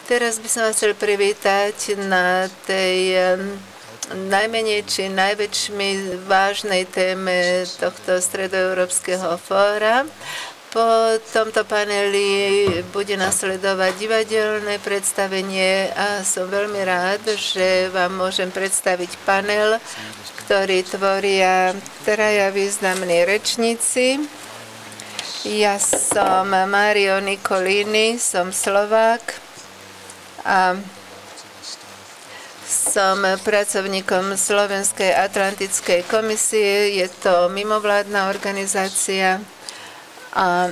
Teraz by som vás chcel privítať na tej najmenej či najväčšmi vážnej téme tohto stredoeurópskeho fóra. Po tomto paneli bude nasledovať divadelné predstavenie a som veľmi rád, že vám môžem predstaviť panel, ktorý tvoria traja významní rečníci. Ja som Mario Nicolini, som Slovák a som pracovníkom Slovenskej Atlantickej komisie. Je to mimovládna organizácia a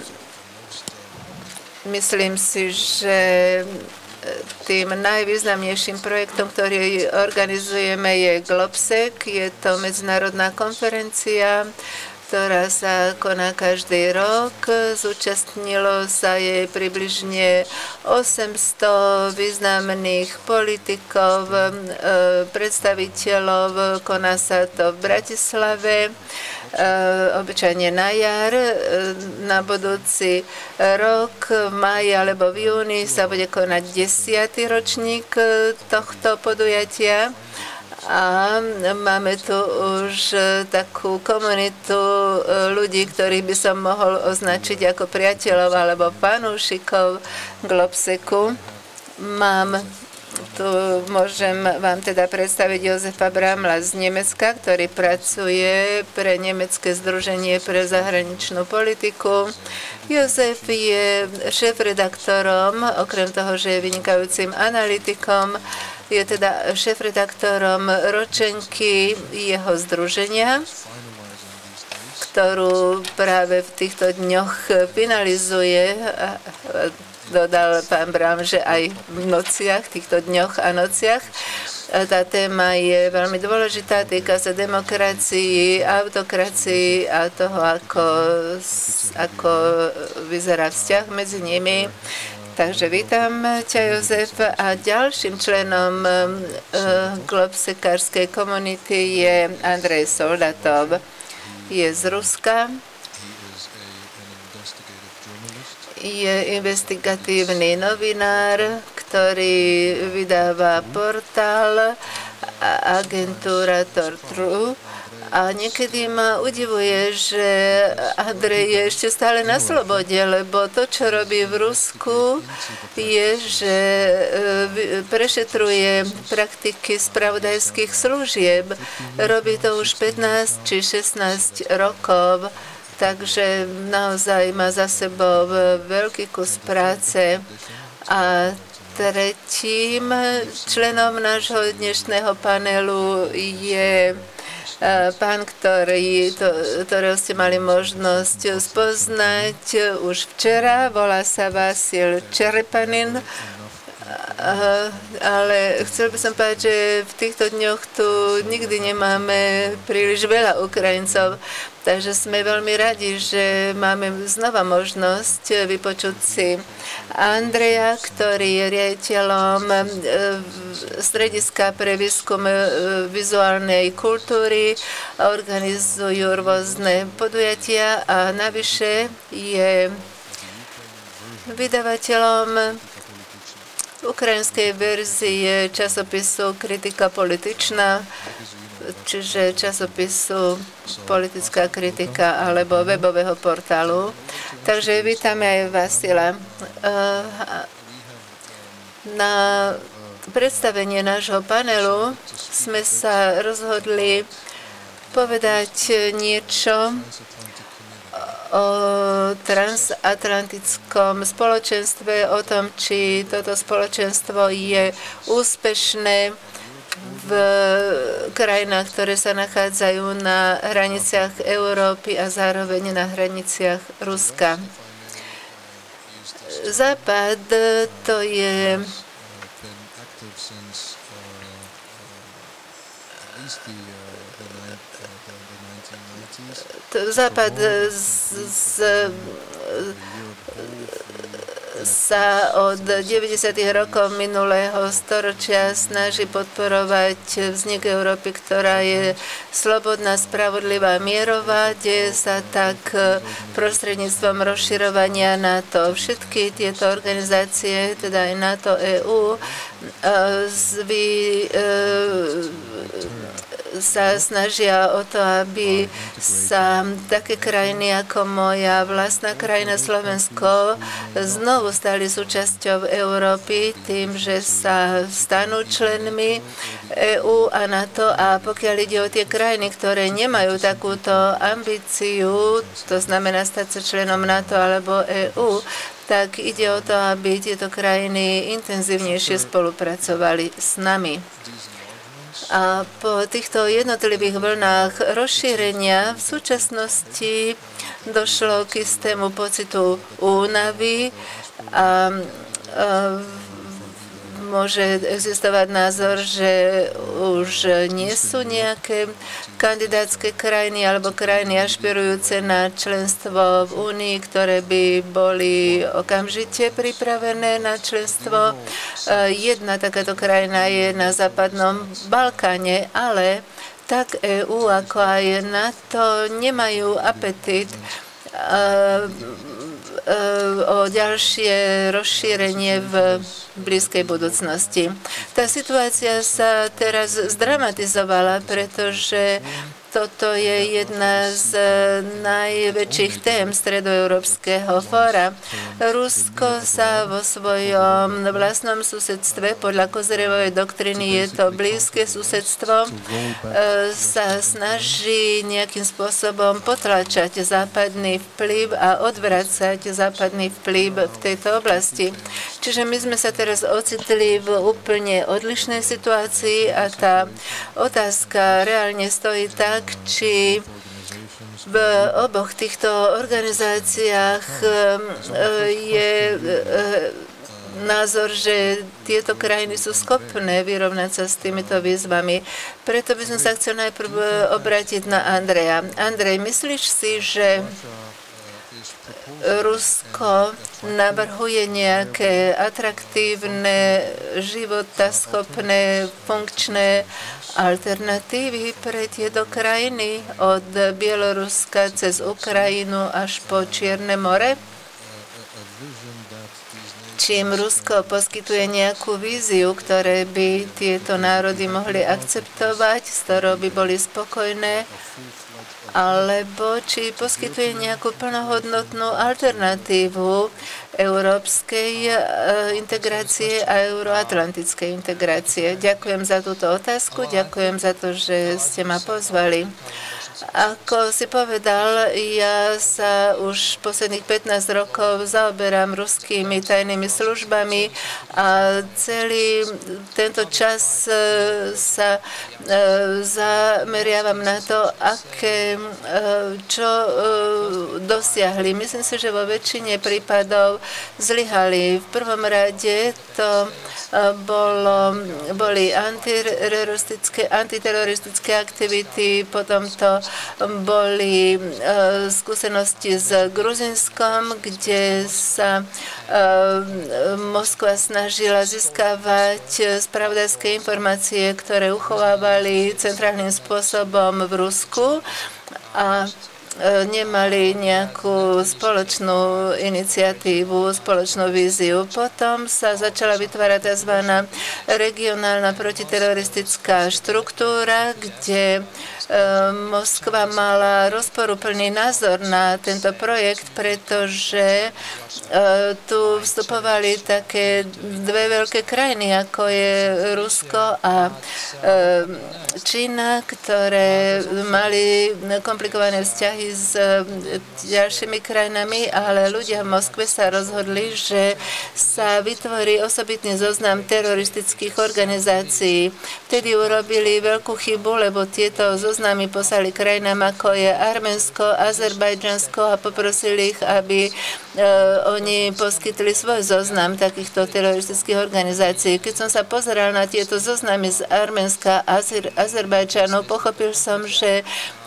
myslím si, že tým najvýznamnejším projektom, ktorý organizujeme, je GLOBSEC. Je to medzinárodná konferencia, ktorá sa koná každý rok. Zúčastnilo sa jej približne 800 významných politikov, predstaviteľov. Koná sa to v Bratislave, obyčajne na jar. Na budúci rok, v máji alebo v júni, sa bude konať 10. ročník tohto podujatia. A máme tu už takú komunitu ľudí, ktorých by som mohol označiť ako priateľov alebo fanúšikov GLOBSECu. Môžem vám teda predstaviť Jozefa Bramla z Nemecka, ktorý pracuje pre Nemecké združenie pre zahraničnú politiku. Jozef je šéfredaktorom, okrem toho, že je vynikajúcim analytikom, je teda šéfredaktorom ročenky jeho združenia, ktorú práve v týchto dňoch finalizuje. Dodal pán Bram, že aj v nociach, týchto dňoch a nociach. Tá téma je veľmi dôležitá, týka sa demokracii, autokracii a toho, ako vyzerá vzťah medzi nimi. Takže vítam ťa, Jozef, a ďalším členom globsekárskej komunity je Andrej Soldatov. Je z Ruska, je investigatívny novinár, ktorý vydáva portál agentúra Tortru. A niekedy ma udivuje, že Andrej je ešte stále na slobode, lebo to, čo robí v Rusku, je, že prešetruje praktiky spravodajských služieb. Robí to už 15 či 16 rokov, takže naozaj má za sebou veľký kus práce. A tretím členom nášho dnešného panelu je pán, ktorého ste mali možnosť spoznať už včera, volá sa Vasil Čerepanin, ale chcel by som povedať, že v týchto dňoch tu nikdy nemáme príliš veľa Ukrajincov, takže sme veľmi radi, že máme znova možnosť vypočuť si Andreja, ktorý je riaditeľom Strediska pre výskum vizuálnej kultúry, organizujú rôzne podujatia a navyše je vydavateľom ukrajinskej verzie časopisu Kritika političná, čiže časopisu Politická kritika alebo webového portálu. Takže vítame aj Vasila. Na predstavenie nášho panelu sme sa rozhodli povedať niečo o transatlantickom spoločenstve, o tom, či toto spoločenstvo je úspešné v krajinách, ktoré sa nachádzajú na hraniciach Európy a zároveň na hraniciach Ruska. Západ to je Západ sa od 90. rokov minulého storočia snaží podporovať vznik Európy, ktorá je slobodná, spravodlivá, mierová. Deje sa tak prostredníctvom rozširovania NATO. Všetky tieto organizácie, teda aj NATO, EU, sa snažia o to, aby sa také krajiny ako moja vlastná krajina Slovensko znovu stali súčasťou Európy tým, že sa stanú členmi EU a NATO. A pokiaľ ide o tie krajiny, ktoré nemajú takúto ambíciu, to znamená stať sa členom NATO alebo EU, tak ide o to, aby tieto krajiny intenzívnejšie spolupracovali s nami. A po týchto jednotlivých vlnách rozšírenia v súčasnosti došlo k istému pocitu únavy a môže existovať názor, že už nie sú nejaké kandidátske krajiny alebo krajiny ašpirujúce na členstvo v Únii, ktoré by boli okamžite pripravené na členstvo. Jedna takáto krajina je na západnom Balkáne, ale tak EÚ ako aj NATO nemajú apetít o ďalšie rozšírenie v blízkej budúcnosti. Tá situácia sa teraz zdramatizovala, pretože toto je jedna z najväčších tém Stredoeurópskeho fóra. Rusko sa vo svojom vlastnom susedstve, podľa Kozyrevovej doktriny je to blízke susedstvo, sa snaží nejakým spôsobom potlačať západný vplyv a odvracať západný vplyv v tejto oblasti. Čiže my sme sa teraz ocitli v úplne odlišnej situácii a tá otázka reálne stojí tak, či v oboch týchto organizáciách je názor, že tieto krajiny sú schopné vyrovnať sa s týmito výzvami. Preto by som sa chcel najprv obrátiť na Andreja. Andrej, myslíš si, že Rusko navrhuje nejaké atraktívne, životaschopné, funkčné alternatívy pre tieto krajiny od Bieloruska cez Ukrajinu až po Čierne more? Čím Rusko poskytuje nejakú víziu, ktoré by tieto národy mohli akceptovať, s ktorou by boli spokojné, alebo či poskytuje nejakú plnohodnotnú alternatívu európskej integrácie a euroatlantickej integrácie. Ďakujem za túto otázku, ďakujem za to, že ste ma pozvali. Ako si povedal, ja sa už posledných 15 rokov zaoberám ruskými tajnými službami a celý tento čas sa zameriavam na to, čo dosiahli. Myslím si, že vo väčšine prípadov zlyhali. V prvom rade to boli antiteroristické aktivity, potom to boli skúsenosti s Gruzinskom, kde sa Moskva snažila získavať spravodajské informácie, ktoré uchovávali centrálnym spôsobom v Rusku a nemali nejakú spoločnú iniciatívu, spoločnú víziu. Potom sa začala vytvárať tzv. Regionálna protiteroristická štruktúra, kde Moskva mala rozporuplný názor na tento projekt, pretože tu vstupovali také dve veľké krajiny, ako je Rusko a Čína, ktoré mali komplikované vzťahy s ďalšími krajinami, ale ľudia v Moskve sa rozhodli, že sa vytvorí osobitný zoznam teroristických organizácií. Vtedy urobili veľkú chybu, lebo tieto zoznamy poslali krajinám, ako je Arménsko, Azerbajdžansko a poprosili ich, aby oni poskytli svoj zoznam takýchto teroristických organizácií. Keď som sa pozeral na tieto zoznamy z Arménska a Azerbajdžanu, pochopil som, že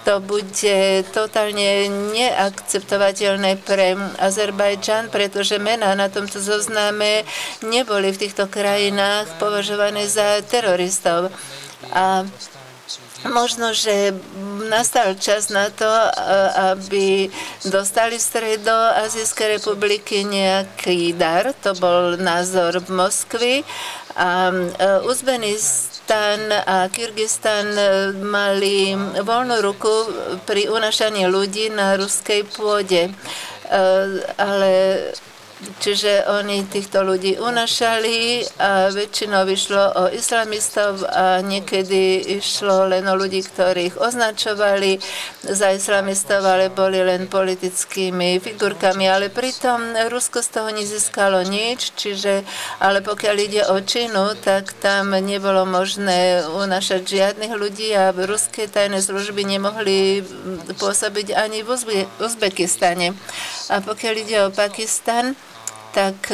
to bude totálne neakceptovateľné pre Azerbajdžan, pretože mená na tomto zozname neboli v týchto krajinách považované za teroristov. A možno, že nastal čas na to, aby dostali Stredoazijské republiky nejaký dar. To bol názor v Moskvi. A Uzbekistan a Kyrgyzstan mali voľnú ruku pri unášaní ľudí na ruskej pôde. Ale čiže oni týchto ľudí unášali a väčšinou išlo o islamistov a niekedy išlo len o ľudí, ktorých označovali za islamistov, ale boli len politickými figurkami. Ale pritom Rusko z toho nezískalo nič, ale pokiaľ ide o Čínu, tak tam nebolo možné unášať žiadnych ľudí a ruské tajné služby nemohli pôsobiť ani v Uzbekistane. A pokiaľ ide o Pakistan, tak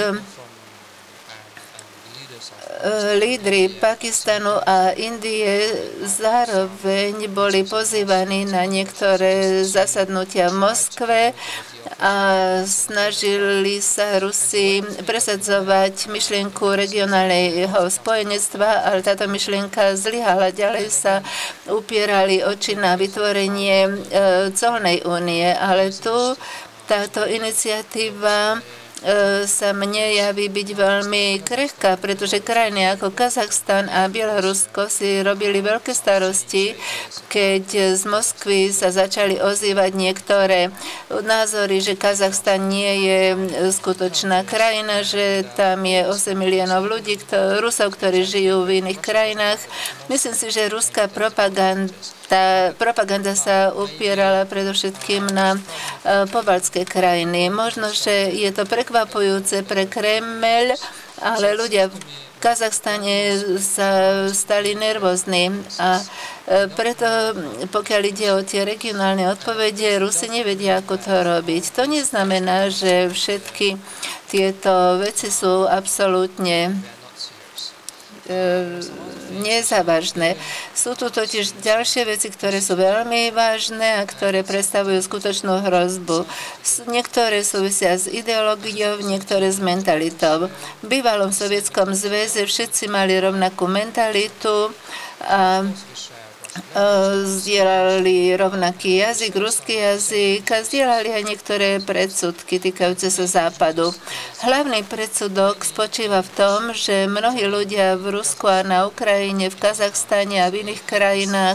lídri Pakistanu a Indie zároveň boli pozývaní na niektoré zasadnutia v Moskve a snažili sa Rusi presadzovať myšlienku regionálneho spojenectva, ale táto myšlienka zlyhala. Ďalej sa upierali oči na vytvorenie colnej únie, ale tu táto iniciatíva sa mne javí byť veľmi krehká, pretože krajiny ako Kazachstan a Bielorusko si robili veľké starosti, keď z Moskvy sa začali ozývať niektoré názory, že Kazachstan nie je skutočná krajina, že tam je 8 miliónov ľudí, Rusov, ktorí žijú v iných krajinách. Myslím si, že ruská propaganda sa upierala predovšetkým na pobaltské krajiny. Možno, že je to prekvapujúce pre Kremeľ, ale ľudia v Kazachstane sa stali nervózni a preto, pokiaľ ide o tie regionálne odpovede, Rusi nevedia, ako to robiť. To neznamená, že všetky tieto veci sú absolútne nezávažné. Sú tu totiž ďalšie veci, ktoré sú veľmi vážne a ktoré predstavujú skutočnú hrozbu. Niektoré súvisia s ideológiou, niektoré s mentalitou. V bývalom Sovietskom zväze všetci mali rovnakú mentalitu a zdieľali rovnaký jazyk, ruský jazyk a zdieľali aj niektoré predsudky týkajúce sa západu. Hlavný predsudok spočíva v tom, že mnohí ľudia v Rusku a na Ukrajine, v Kazachstane a v iných krajinách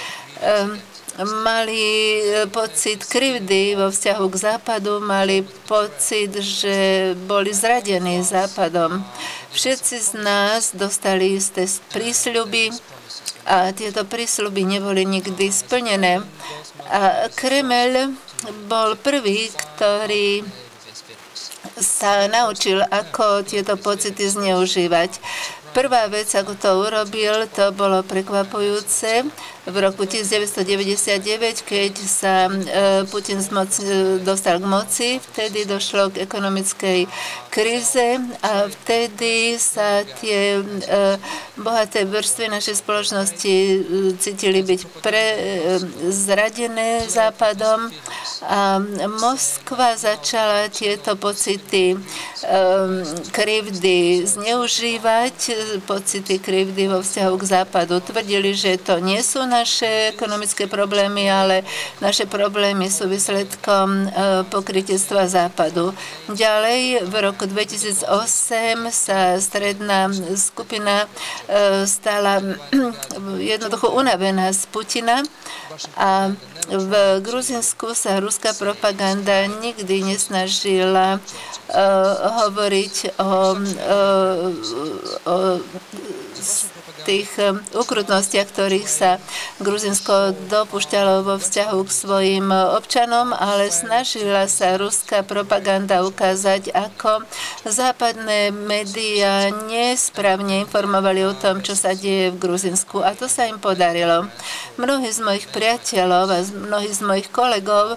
mali pocit krivdy vo vzťahu k západu, mali pocit, že boli zradení západom. Všetci z nás dostali isté prísľuby, a tieto prísľuby neboli nikdy splnené. A Kremeľ bol prvý, ktorý sa naučil, ako tieto pocity zneužívať. Prvá vec, ako to urobil, to bolo prekvapujúce. V roku 1999, keď sa Putin dostal k moci, vtedy došlo k ekonomickej kríze a vtedy sa tie bohaté vrstvy našej spoločnosti cítili byť zradené západom a Moskva začala tieto pocity krivdy zneužívať, pocity krivdy vo vzťahu k západu. Tvrdili, že to nie sú naše ekonomické problémy, ale naše problémy sú výsledkom pokrytectva západu. Ďalej, v roku 2008 sa stredná skupina stala jednoducho unavená z Putina a v Gruzinsku sa ruská propaganda nikdy nesnažila hovoriť o tých ukrutnostiach, ktorých sa Gruzinsko dopúšťalo vo vzťahu k svojim občanom, ale snažila sa ruská propaganda ukázať, ako západné médiá nesprávne informovali o tom, čo sa deje v Gruzinsku. A to sa im podarilo. Mnohí z mojich priateľov a mnohí z mojich kolegov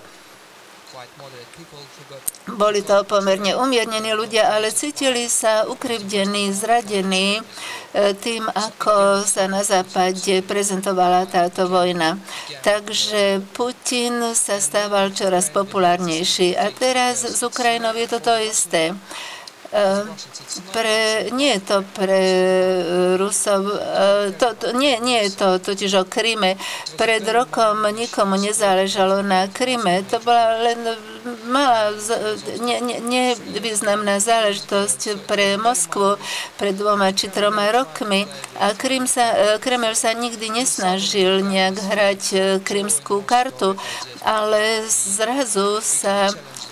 boli to pomerne umiernení ľudia, ale cítili sa ukrivdení, zradení tým, ako sa na západe prezentovala táto vojna. Takže Putin sa stával čoraz populárnejší. A teraz z Ukrajinou je to isté. Nie je to pre Rusov, nie je to totiž o Kryme. Pred rokom nikomu nezáležalo na Kryme. To bola len malá, nevýznamná záležitosť pre Moskvu pred 2 či 3 rokmi. A Kreml sa nikdy nesnažil nejak hrať krymskú kartu, ale zrazu sa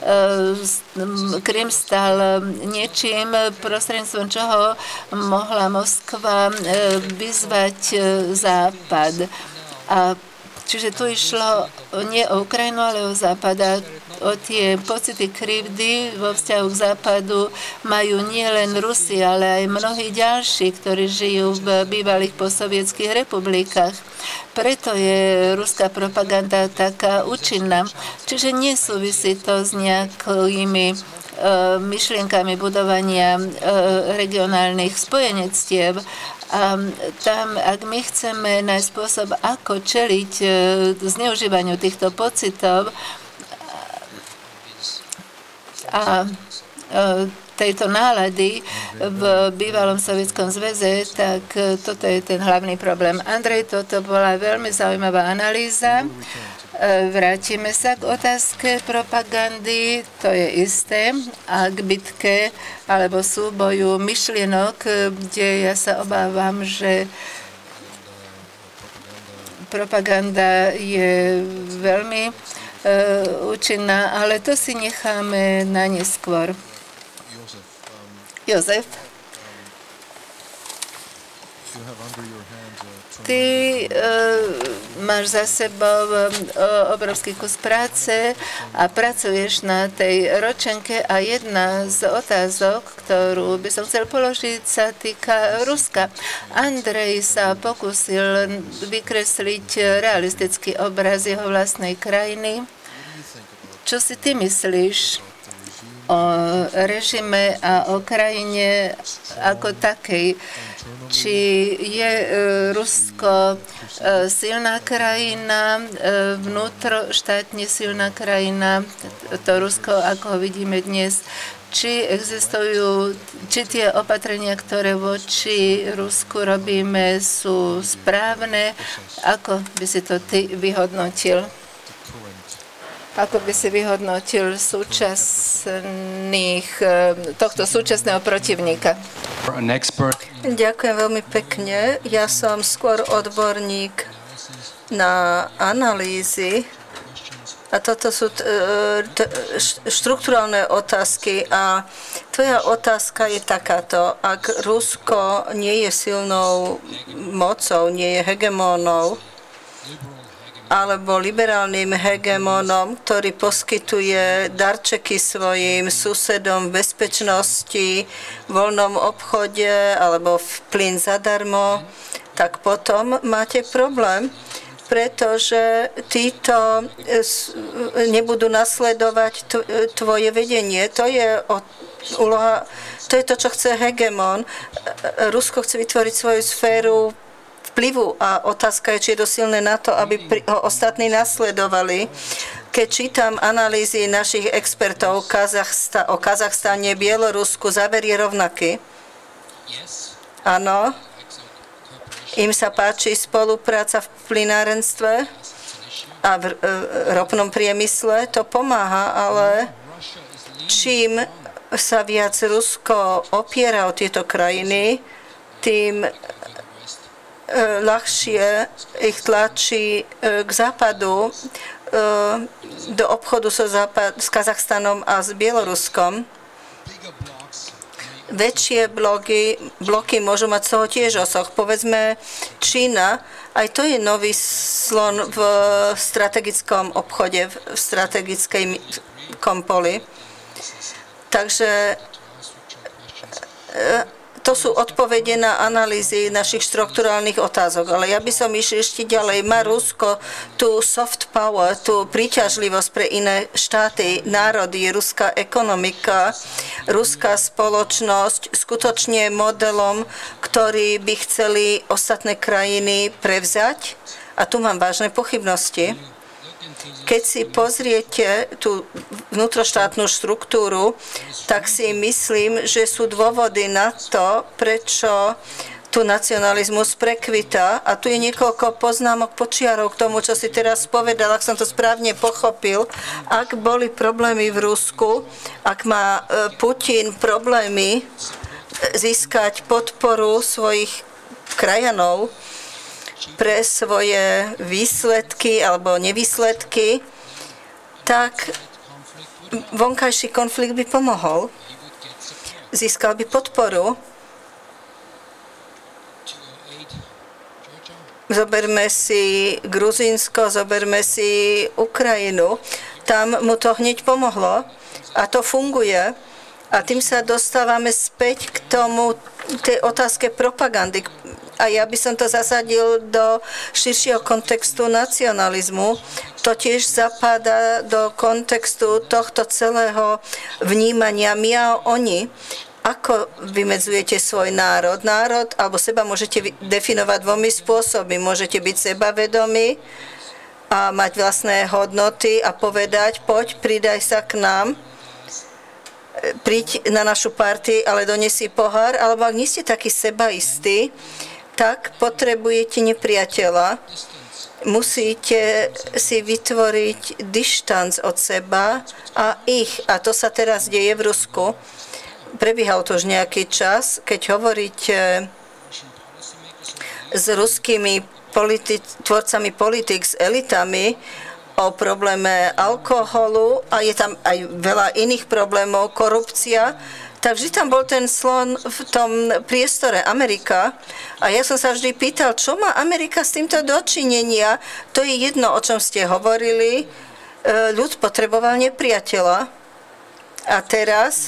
Krym stal niečím, prostredníctvom čoho mohla Moskva vyzvať Západ. A čiže tu išlo nie o Ukrajinu, ale o Západ. A o tie pocity krivdy vo vzťahu k Západu majú nielen Rusi, ale aj mnohí ďalší, ktorí žijú v bývalých postsovietských republikách. Preto je ruská propaganda taká účinná. Čiže nesúvisí to s nejakými myšlienkami budovania regionálnych spojenectiev. A tam, ak my chceme nájsť spôsob, ako čeliť zneužívaniu týchto pocitov a tejto nálady v bývalom Sovietskom zväze, tak toto je ten hlavný problém. Andrej, toto bola veľmi zaujímavá analýza. Vrátime sa k otázke propagandy, to je isté, a k bitke alebo súboju myšlienok, kde ja sa obávam, že propaganda je veľmi účinná, ale to si necháme na neskôr. Jozef, ty máš za sebou obrovský kus práce a pracuješ na tej ročenke a jedna z otázok, ktorú by som chcel položiť, sa týka Ruska. Andrej sa pokúsil vykresliť realistický obraz jeho vlastnej krajiny. Čo si ty myslíš o režime a o krajine ako takej? Či je Rusko silná krajina, vnútroštátne silná krajina, to Rusko, ako ho vidíme dnes, či tie opatrenia, ktoré voči Rusku robíme, sú správne, ako by si to ty vyhodnotil? Ako by si vyhodnotil tohto súčasného protivníka? Ďakujem veľmi pekne. Ja som skôr odborník na analýzy a toto sú štrukturálne otázky a tvoja otázka je takáto. Ak Rusko nie je silnou mocou, nie je hegemónou, alebo liberálnym hegemónom, ktorý poskytuje darčeky svojim susedom v bezpečnosti, voľnom obchode alebo v plyn zadarmo, tak potom máte problém, pretože títo nebudú nasledovať tvoje vedenie. To je úloha, to je to, čo chce hegemón. Rusko chce vytvoriť svoju sféru vplyvu a otázka je, či je dosilné na to, aby ho ostatní nasledovali. Keď čítam analýzy našich expertov o Kazachstane, Bielorusku, záver je rovnaký. Áno. Im sa páči spolupráca v plynárenstve a v ropnom priemysle. To pomáha, ale čím sa viac Rusko opiera o tieto krajiny, tým ľahšie ich tlačí k západu, do obchodu s Kazachstanom a s Bieloruskom. Väčšie bloky môžu mať z toho tiež osoch. Povedzme Čína, aj to je nový slon v strategickom obchode, v strategickej poli. Takže to sú odpovede na analýzy našich štrukturálnych otázok, ale ja by som išiel ešte ďalej. Má Rusko tú soft power, tú príťažlivosť pre iné štáty, národy, ruská ekonomika, ruská spoločnosť skutočne modelom, ktorý by chceli ostatné krajiny prevzať? A tu mám vážne pochybnosti. Keď si pozriete tú vnútroštátnu štruktúru, tak si myslím, že sú dôvody na to, prečo tu nacionalizmus prekvita. A tu je niekoľko poznámok počiarov k tomu, čo si teraz povedal, ak som to správne pochopil. Ak boli problémy v Rusku, ak má Putin problémy získať podporu svojich krajanov, pre svoje výsledky alebo nevýsledky, tak vonkajší konflikt by pomohol. Získal by podporu. Zoberme si Gruzínsko, zoberme si Ukrajinu. Tam mu to hneď pomohlo a to funguje. A tým sa dostávame späť k tomu, tej otázke propagandy. A ja by som to zasadil do širšieho kontextu nacionalizmu. To tiež zapadá do kontextu tohto celého vnímania my a oni. Ako vymedzujete svoj národ? Národ alebo seba môžete definovať dvomi spôsobmi. Môžete byť sebavedomí a mať vlastné hodnoty a povedať, poď, pridaj sa k nám, príď na našu party, ale donesi pohár. Alebo ak nie ste takí sebaistí, tak potrebujete nepriateľa. Musíte si vytvoriť dištanc od seba a ich. A to sa teraz deje v Rusku. Prebiehal to už nejaký čas, keď hovoríte s ruskými tvorcami politik, s elitami o probléme alkoholu a je tam aj veľa iných problémov, korupcia, tak vždy tam bol ten slon v tom priestore Amerika. A ja som sa vždy pýtal, čo má Amerika s týmto dočinenia? To je jedno, o čom ste hovorili. Ľud potreboval nepriateľa. A teraz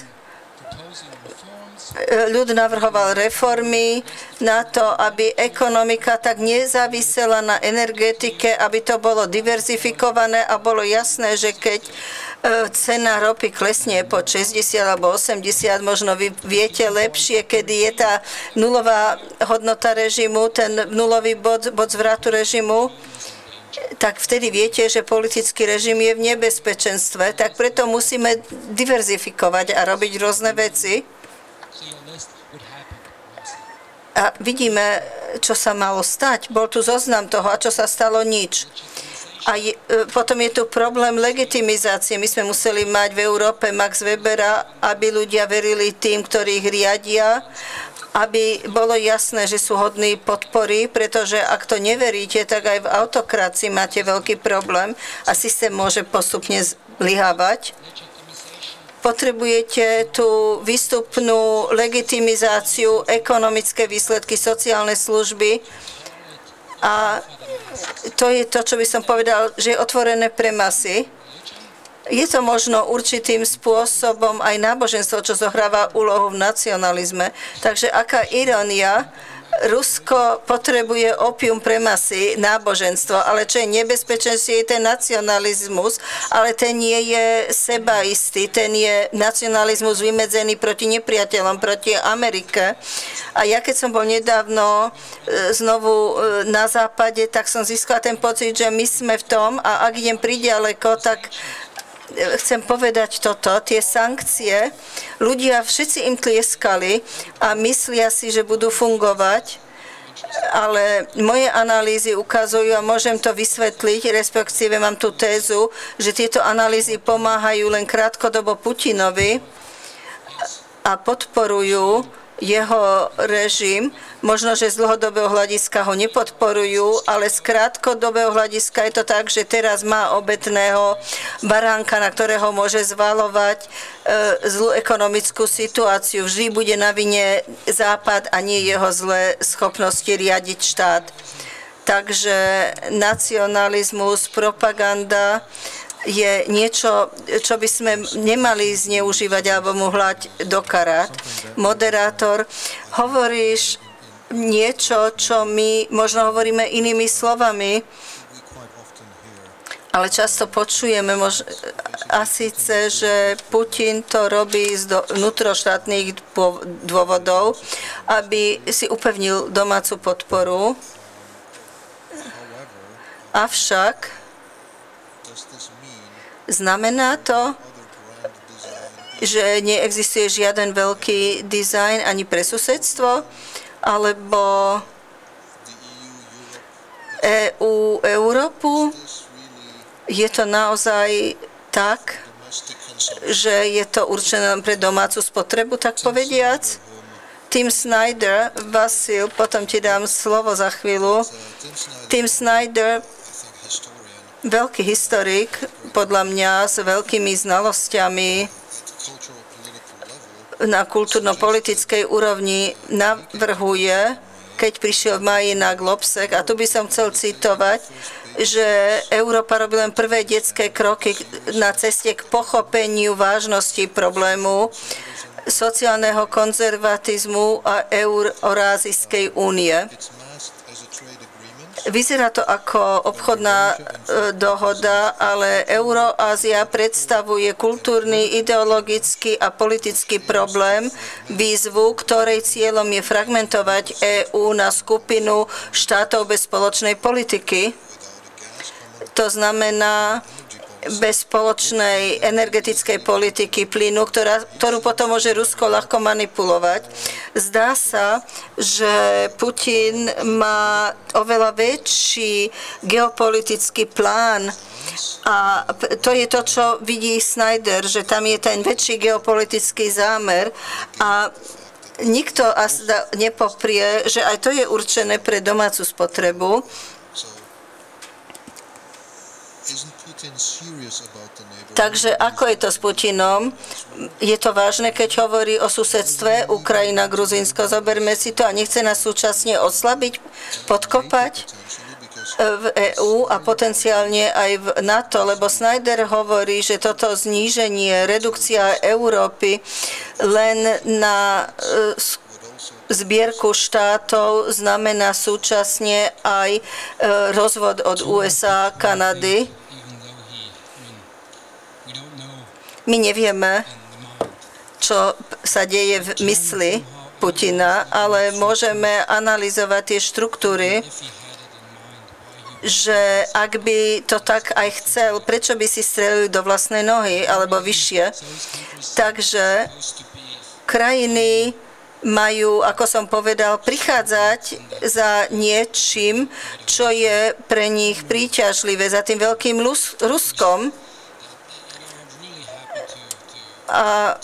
ľud navrhoval reformy na to, aby ekonomika tak nezávisela na energetike, aby to bolo diverzifikované a bolo jasné, že keď cena ropy klesne po 60 alebo 80, možno vy viete lepšie, kedy je tá nulová hodnota režimu, ten nulový bod zvratu režimu, tak vtedy viete, že politický režim je v nebezpečenstve, tak preto musíme diverzifikovať a robiť rôzne veci. A vidíme, čo sa malo stať. Bol tu zoznam toho, a čo sa stalo, nič. A potom je tu problém legitimizácie. My sme museli mať v Európe Max Webera, aby ľudia verili tým, ktorí ich riadia, aby bolo jasné, že sú hodní podpory, pretože ak to neveríte, tak aj v autokracii máte veľký problém a systém môže postupne zlyhávať. Potrebujete tú výstupnú legitimizáciu, ekonomické výsledky, sociálne služby. A to je to, čo by som povedal, že je otvorené pre masy. Je to možno určitým spôsobom aj náboženstvo, čo zohráva úlohu v nacionalizme. Takže aká irónia, Rusko potrebuje opium pre masy, náboženstvo, ale čo je nebezpečenství, je ten nacionalizmus, ale ten nie je sebaistý, ten je nacionalizmus vymedzený proti nepriateľom, proti Amerike. A ja keď som bol nedávno znovu na západe, tak som získala ten pocit, že my sme v tom a ak idem priďaleko, tak chcem povedať toto, tie sankcie, ľudia všetci im tlieskali a myslia si, že budú fungovať, ale moje analýzy ukazujú a môžem to vysvetliť, respektíve mám tú tézu, že tieto analýzy pomáhajú len krátkodobo Putinovi a podporujú jeho režim. Možno, že z dlhodobého hľadiska ho nepodporujú, ale z krátkodobého hľadiska je to tak, že teraz má obetného baránka, na ktorého môže zvalovať zlú ekonomickú situáciu. Vždy bude na vine Západ a nie jeho zlé schopnosti riadiť štát. Takže nacionalizmus, propaganda, je niečo, čo by sme nemali zneužívať alebo mu hľať do karát. Moderátor, hovoríš niečo, čo my možno hovoríme inými slovami, ale často počujeme a síce, že Putin to robí z vnútroštátnych dôvodov, aby si upevnil domácu podporu. Avšak znamená to, že neexistuje žiaden veľký dizajn ani pre susedstvo, alebo EU, Európu? Je to naozaj tak, že je to určené pre domácu spotrebu, tak povediac? Tim Snyder, Vasil, potom ti dám slovo za chvíľu. Tim Snyder, veľký historik, podľa mňa s veľkými znalosťami na kultúrno-politickej úrovni navrhuje, keď prišiel v máji na Globsec, a tu by som chcel citovať, že Európa robí len prvé detské kroky na ceste k pochopeniu vážnosti problému sociálneho konzervatizmu a Eurázijskej únie. Vyzerá to ako obchodná dohoda, ale Eurázia predstavuje kultúrny, ideologický a politický problém, výzvu, ktorej cieľom je fragmentovať EÚ na skupinu štátov bez spoločnej politiky. To znamená bez spoločnej energetickej politiky plynu, ktorú potom môže Rusko ľahko manipulovať. Zdá sa, že Putin má oveľa väčší geopolitický plán a to je to, čo vidí Snyder, že tam je ten väčší geopolitický zámer a nikto nepoprie, že aj to je určené pre domácu spotrebu. Takže ako je to s Putinom? Je to vážne, keď hovorí o susedstve Ukrajina, Gruzínsko, zoberme si to a nechce nás súčasne oslabiť, podkopať v EÚ a potenciálne aj v NATO, lebo Snyder hovorí, že toto zníženie, redukcia Európy len na zbierku štátov znamená súčasne aj rozvod od USA, Kanady. My nevieme, čo sa deje v mysli Putina, ale môžeme analyzovať tie štruktúry, že ak by to tak aj chcel, prečo by si strelili do vlastnej nohy alebo vyššie. Takže krajiny majú, ako som povedal, prichádzať za niečím, čo je pre nich príťažlivé, za tým veľkým Ruskom. A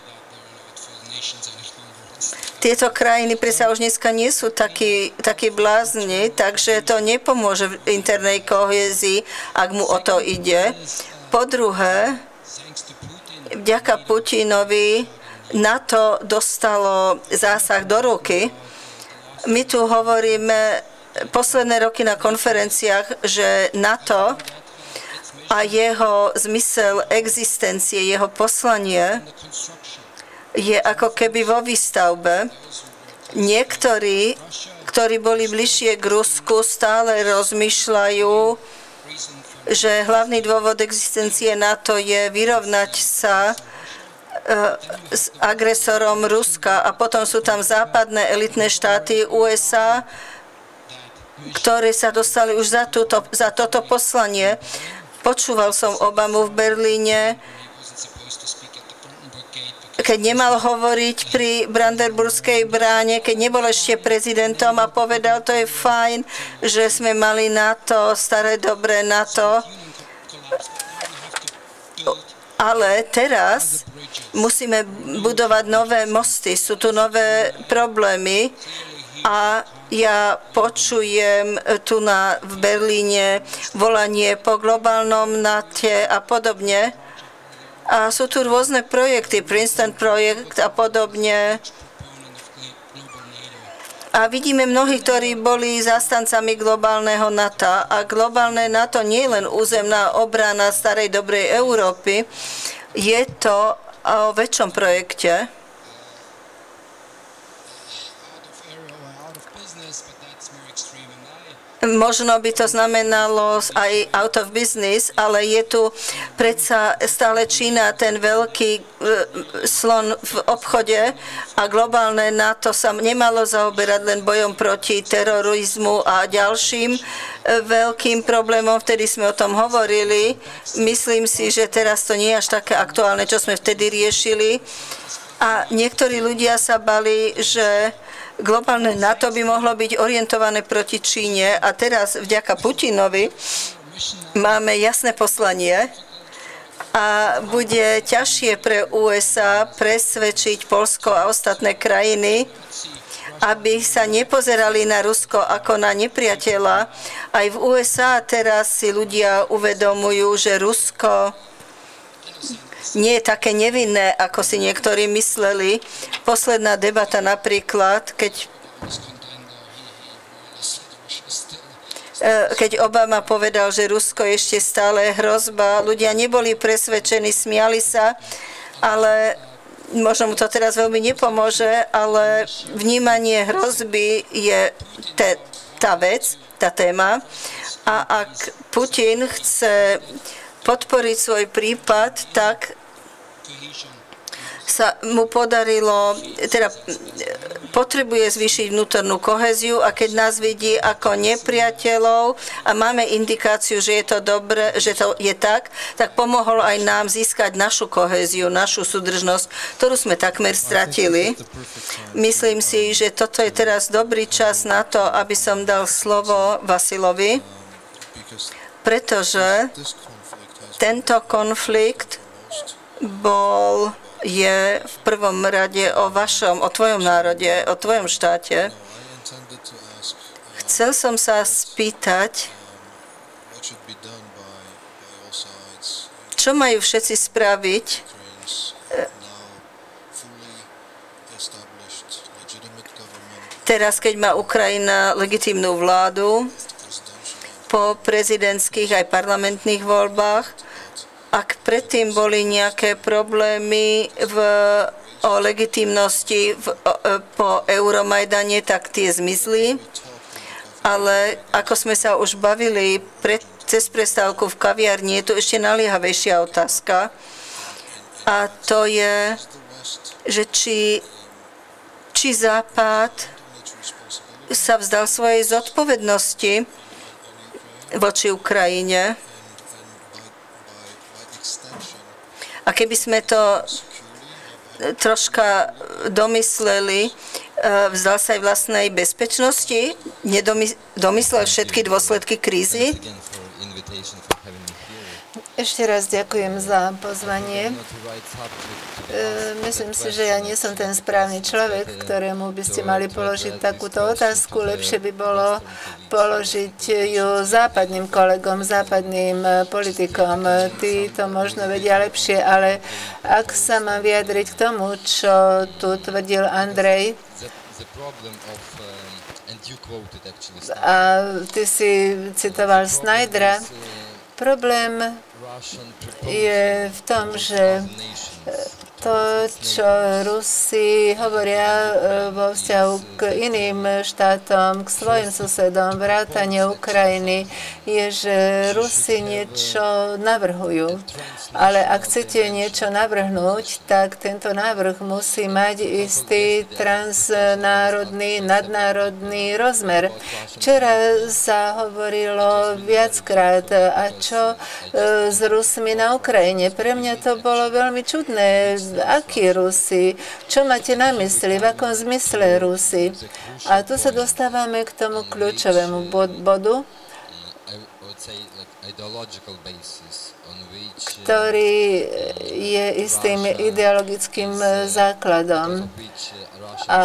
tieto krajiny predsa už dneska nie sú takí blázni, takže to nepomôže v internej kohézii, ak mu o to ide. Po druhé, vďaka Putinovi NATO dostalo zásah do ruky. My tu hovoríme posledné roky na konferenciách, že NATO a jeho zmysel existencie, jeho poslanie je ako keby vo výstavbe. Niektorí, ktorí boli bližšie k Rusku, stále rozmýšľajú, že hlavný dôvod existencie NATO je vyrovnať sa s agresorom Ruska a potom sú tam západné elitné štáty USA, ktoré sa dostali už za toto poslanie. Počúval som Obamu v Berlíne, keď nemal hovoriť pri Brandenburskej bráne, keď nebol ešte prezidentom a povedal, to je fajn, že sme mali NATO, staré dobré NATO. Ale teraz musíme budovať nové mosty, sú tu nové problémy a ja počujem tu v Berlíne volanie po globálnom NATO a podobne. A sú tu rôzne projekty, Princeton projekt a podobne. A vidíme mnohí, ktorí boli zástancami globálneho NATO. A globálne NATO nie je len územná obrana starej dobrej Európy, je to o väčšom projekte. Možno by to znamenalo aj out of business, ale je tu predsa stále Čína, ten veľký slon v obchode a globálne NATO sa nemalo zaoberať len bojom proti terorizmu a ďalším veľkým problémom. Vtedy sme o tom hovorili. Myslím si, že teraz to nie je až také aktuálne, čo sme vtedy riešili. A niektorí ľudia sa bali, že globálne NATO by mohlo byť orientované proti Číne a teraz vďaka Putinovi máme jasné poslanie a bude ťažšie pre USA presvedčiť Poľsko a ostatné krajiny, aby sa nepozerali na Rusko ako na nepriateľa. Aj v USA teraz si ľudia uvedomujú, že Rusko nie je také nevinné, ako si niektorí mysleli. Posledná debata napríklad, keď Obama povedal, že Rusko je ešte stále hrozba, ľudia neboli presvedčení, smiali sa, ale možno mu to teraz veľmi nepomôže, ale vnímanie hrozby je tá vec, tá téma. A ak Putin chce podporiť svoj prípad, tak sa mu podarilo, teda potrebuje zvýšiť vnútornú kohéziu a keď nás vidí ako nepriateľov a máme indikáciu, že je to dobre, že to je tak pomohol aj nám získať našu kohéziu, našu súdržnosť, ktorú sme takmer stratili. Myslím si, že toto je teraz dobrý čas na to, aby som dal slovo Vasilovi, pretože tento konflikt je v prvom rade o tvojom národe, o tvojom štáte. Chcel som sa spýtať, čo majú všetci spraviť, teraz, keď má Ukrajina legitímnu vládu, po prezidentských aj parlamentných voľbách. Ak predtým boli nejaké problémy o legitímnosti po Euromajdane, tak tie zmizli. Ale ako sme sa už bavili cez prestávku v kaviarni, je tu ešte naliehavejšia otázka. A to je, že či Západ sa vzdal svojej zodpovednosti voči Ukrajine. A keby sme to troška domysleli, vzdal sa aj vlastnej bezpečnosti, domyslel všetky dôsledky krízy. Ešte raz ďakujem za pozvanie. Myslím si, že ja nie som ten správny človek, ktorému by ste mali položiť takúto otázku. Lepšie by bolo položiť ju západným kolegom, západným politikom. Tí to možno vedia lepšie, ale ak sa mám vyjadriť k tomu, čo tu tvrdil Andrej, a ty si citoval Snydera, problém je v tom, že to, čo Rusi hovoria vo vzťahu k iným štátom, k svojim susedom, vrátane Ukrajiny, je, že Rusi niečo navrhujú. Ale ak chcete niečo navrhnúť, tak tento návrh musí mať istý transnárodný, nadnárodný rozmer. Včera sa hovorilo viackrát, a čo s Rusmi na Ukrajine. Pre mňa to bolo veľmi čudné. Akí Rusi? Čo máte na mysli? V akom zmysle Rusi? A tu sa dostávame k tomu kľúčovému bodu, ktorý je istým ideologickým základom a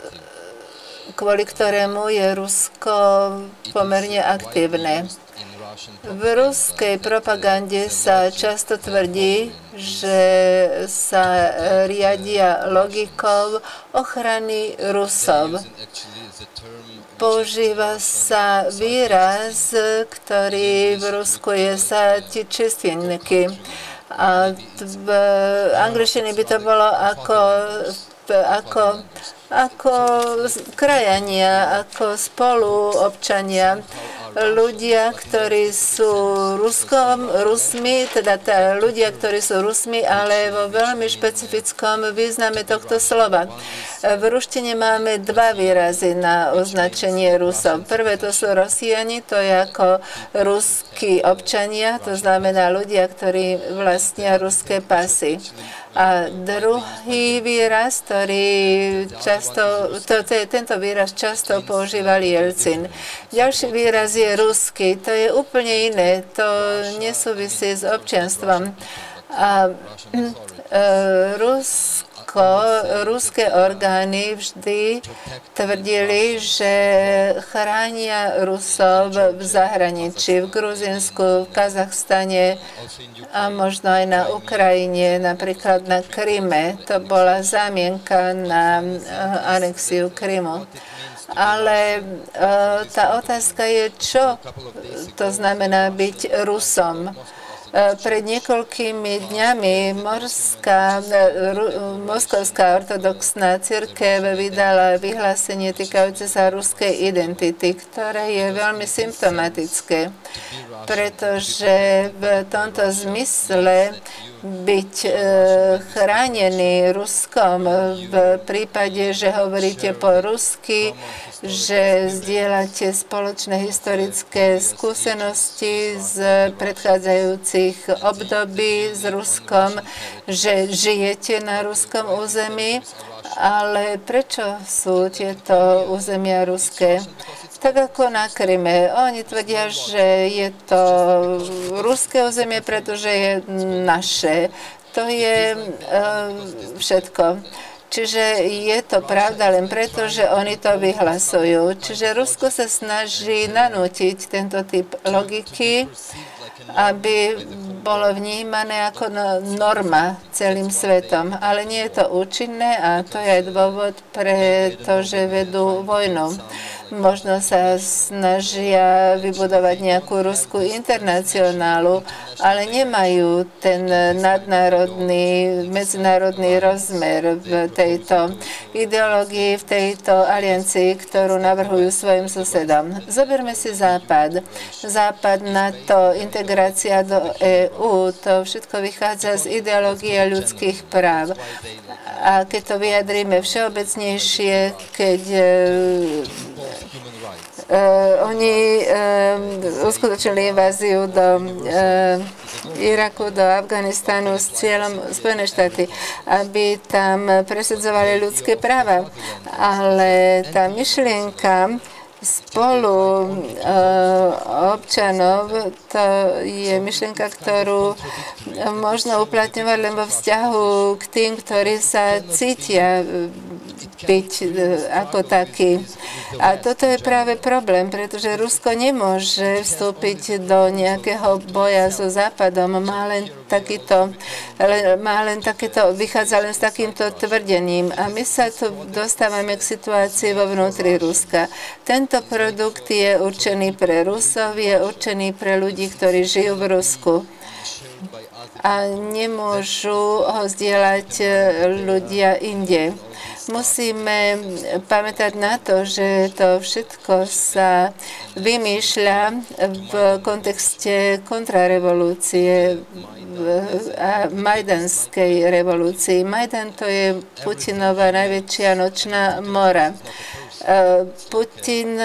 kvôli ktorému je Rusko pomerne aktívne. V ruskej propagande sa často tvrdí, že sa riadia logikou ochrany Rusov. Používa sa výraz, ktorý v Rusku je čistvenky. A v angličtine by to bolo ako krajania, ako spoluobčania. Ľudia, ktorí sú Rusmi, teda ľudia, ktorí sú Rusmi, ale vo veľmi špecifickom význame tohto slova. V ruštine máme dva výrazy na označenie Rusov. Prvé to sú Rosiani, to je ako ruskí občania, to znamená ľudia, ktorí vlastnia ruské pasy. A druhý výraz, tento výraz často používal Jelcin. Ďalší výraz je ruský, to je úplne iné, to nesúvisí s občianstvom. A ruské orgány vždy tvrdili, že chránia Rusov v zahraničí, v Gruzínsku, v Kazachstane a možno aj na Ukrajine, napríklad na Kryme. To bola zámienka na anexiu Krymu. Ale tá otázka je, čo to znamená byť Rusom. Pred niekoľkými dňami Moskovská ortodoxná cirkev vydala vyhlásenie týkajúce sa ruskej identity, ktoré je veľmi symptomatické, pretože v tomto zmysle byť chránený Ruskom v prípade, že hovoríte po rusky, že zdieľate spoločné historické skúsenosti z predchádzajúcich období s Ruskom, že žijete na ruskom území, ale prečo sú tieto územia ruské? Tak ako na Kryme. Oni tvrdia, že je to ruské územie, pretože je naše. To je všetko. Čiže je to pravda len preto, že oni to vyhlasujú. Čiže Rusko sa snaží nanútiť tento typ logiky, aby bolo vnímané ako norma celým svetom. Ale nie je to účinné a to je aj dôvod, pretože vedú vojnu. Možno sa snažia vybudovať nejakú ruskú internacionálu, ale nemajú ten nadnárodný, medzinárodný rozmer v tejto ideológii, v tejto aliancii, ktorú navrhujú svojim susedom. Zoberme si Západ. Západ, NATO, integrácia do EÚ, to všetko vychádza z ideológie ľudských práv. A keď to vyjadríme všeobecnejšie, keď oni uskutočnili inváziu do Iraku, do Afganistanu s cieľom Spojené štáty, aby tam presadzovali ľudské práva. Ale tá myšlienka spolu občanov, to je myšlienka, ktorú možno uplatňovať len vo vzťahu k tým, ktorí sa cítia byť ako takí. A toto je práve problém, pretože Rusko nemôže vstúpiť do nejakého boja so Západom, má len takéto, vychádza len s takýmto tvrdením. A my sa tu dostávame k situácii vo vnútri Ruska. Tento produkt je určený pre Rusov, je určený pre ľudí, ktorí žijú v Rusku. A nemôžu ho zdieľať ľudia inde. Musíme pamätať na to, že to všetko sa vymýšľa v kontexte kontrarevolúcie a majdanskej revolúcii. Majdan to je Putinova najväčšia nočná mora. Putin,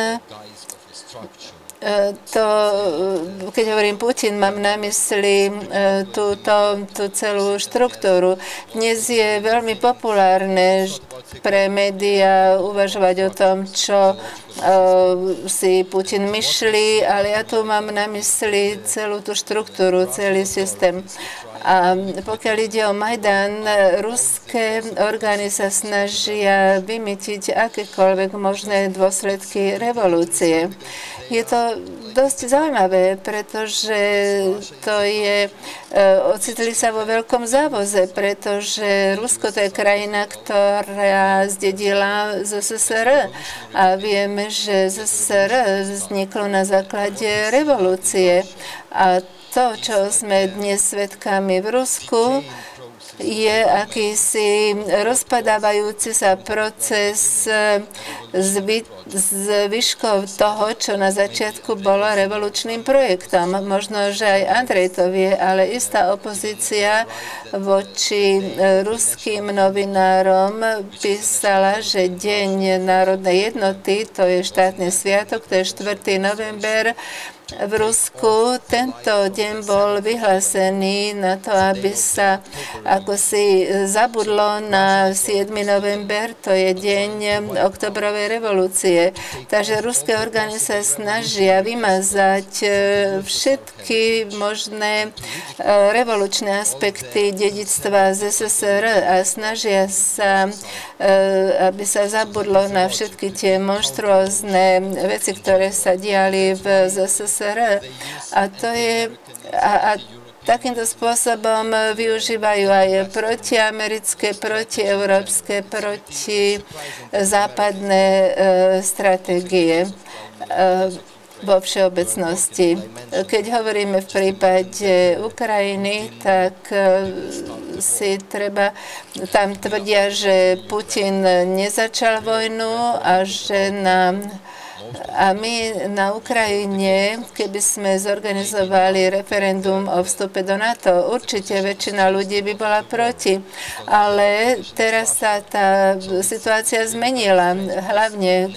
keď hovorím Putin, mám na mysli tú celú štruktúru. Dnes je veľmi populárne pre médiá uvažovať o tom, čo si Putin myšlí, ale ja tu mám na mysli celú tú štruktúru, celý systém. A pokiaľ ide o Majdan, ruské orgány sa snažia vymytiť akékoľvek možné dôsledky revolúcie. Je to dosť zaujímavé, pretože ocitli sa vo veľkom závoze, pretože Rusko to je krajina, ktorá zdedila z SSR a vieme, že SSR vzniklo na základe revolúcie a to, čo sme dnes svedkami v Rusku, je akýsi rozpadávajúci sa proces zvyškov toho, čo na začiatku bolo revolučným projektom. Možno, že aj Andrej to vie, ale istá opozícia voči ruským novinárom písala, že Deň národnej jednoty, to je štátny sviatok, to je 4. november, v Rusku tento deň bol vyhlásený na to, aby sa ako si zabudlo na 7. november, to je deň oktobrovej revolúcie. Takže ruské orgány sa snažia vymazať všetky možné revolučné aspekty dedičstva z SSR a snažia sa, aby sa zabudlo na všetky tie monštruózne veci, ktoré sa diali v SSR. A to je takýmto spôsobom využívajú aj protiamerické, protieurópske, protizápadné stratégie vo všeobecnosti. Keď hovoríme v prípade Ukrajiny, tak si treba, tam tvrdia, že Putin nezačal vojnu a že a my na Ukrajine, keby sme zorganizovali referendum o vstupe do NATO, určite väčšina ľudí by bola proti. Ale teraz sa tá situácia zmenila, hlavne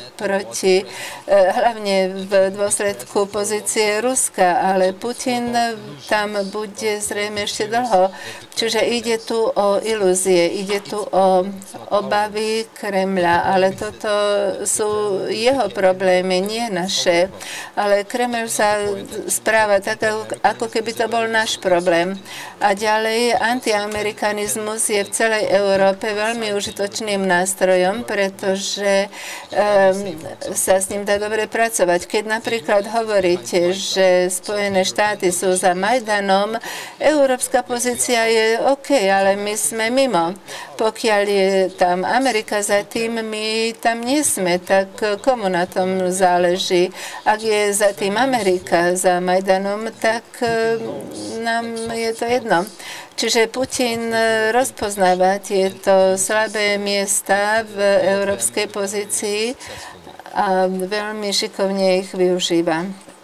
v dôsledku pozície Ruska, ale Putin tam bude zrejme ešte dlho. Čiže ide tu o ilúzie, ide tu o obavy Kremľa, ale toto sú jeho problémy, nie naše. Ale Kremľ sa správa tak, ako keby to bol náš problém. A ďalej, antiamerikanizmus je v celej Európe veľmi užitočným nástrojom, pretože sa s ním dá dobre pracovať. Keď napríklad hovoríte, že Spojené štáty sú za Majdanom, európska pozícia je OK, ale my sme mimo. Pokiaľ je tam Amerika za tým, my tam nie sme, tak komu na tom záleží? Ak je za tým Amerika, za Majdanom, tak nám je to jedno. Čiže Putin rozpoznáva tieto slabé miesta v európskej pozícii a veľmi šikovne ich využíva.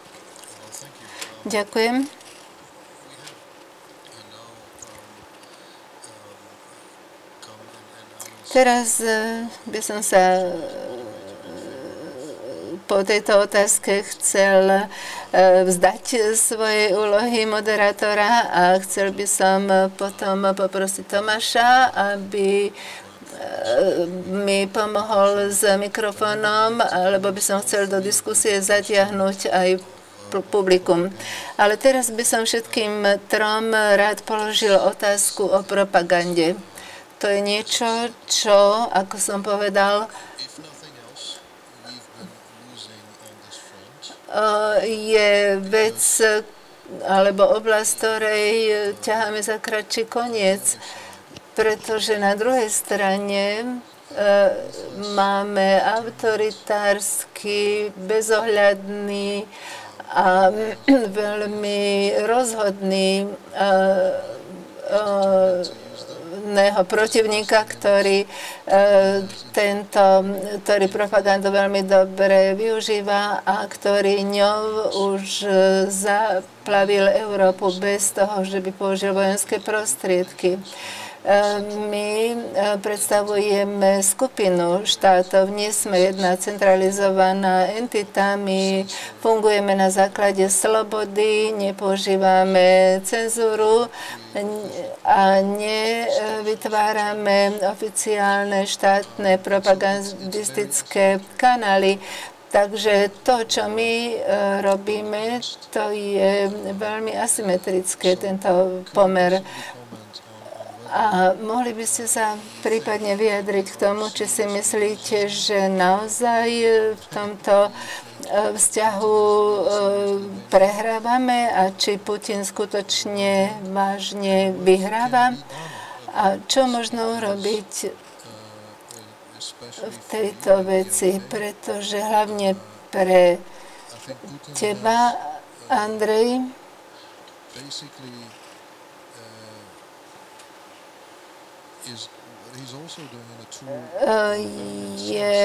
Ďakujem. Teraz by som sa po tejto otázke chcel vzdať svojej úlohy moderátora a chcel by som potom poprosiť Tomáša, aby mi pomohol s mikrofónom, alebo by som chcel do diskusie zatiahnuť aj publikum. Ale teraz by som všetkým trom rád položil otázku o propagande. To je niečo, čo, ako som povedal, je vec alebo oblasť, ktorej ťaháme za kratší koniec, pretože na druhej strane máme autoritársky, bezohľadný a veľmi rozhodný protivníka, ktorý propagandu veľmi dobre využíva a ktorý ňou už zaplavil Európu bez toho, že by použil vojenské prostriedky. My predstavujeme skupinu štátov, nie sme jedna centralizovaná entita, my fungujeme na základe slobody, nepoužívame cenzúru a nevytvárame oficiálne štátne propagandistické kanály. Takže to, čo my robíme, to je veľmi asymetrické, tento pomer. A mohli by ste sa prípadne vyjadriť k tomu, či si myslíte, že naozaj v tomto vzťahu prehrávame a či Putin skutočne vážne vyhráva? A čo možno urobiť v tejto veci, pretože hlavne pre teba, Andrej, je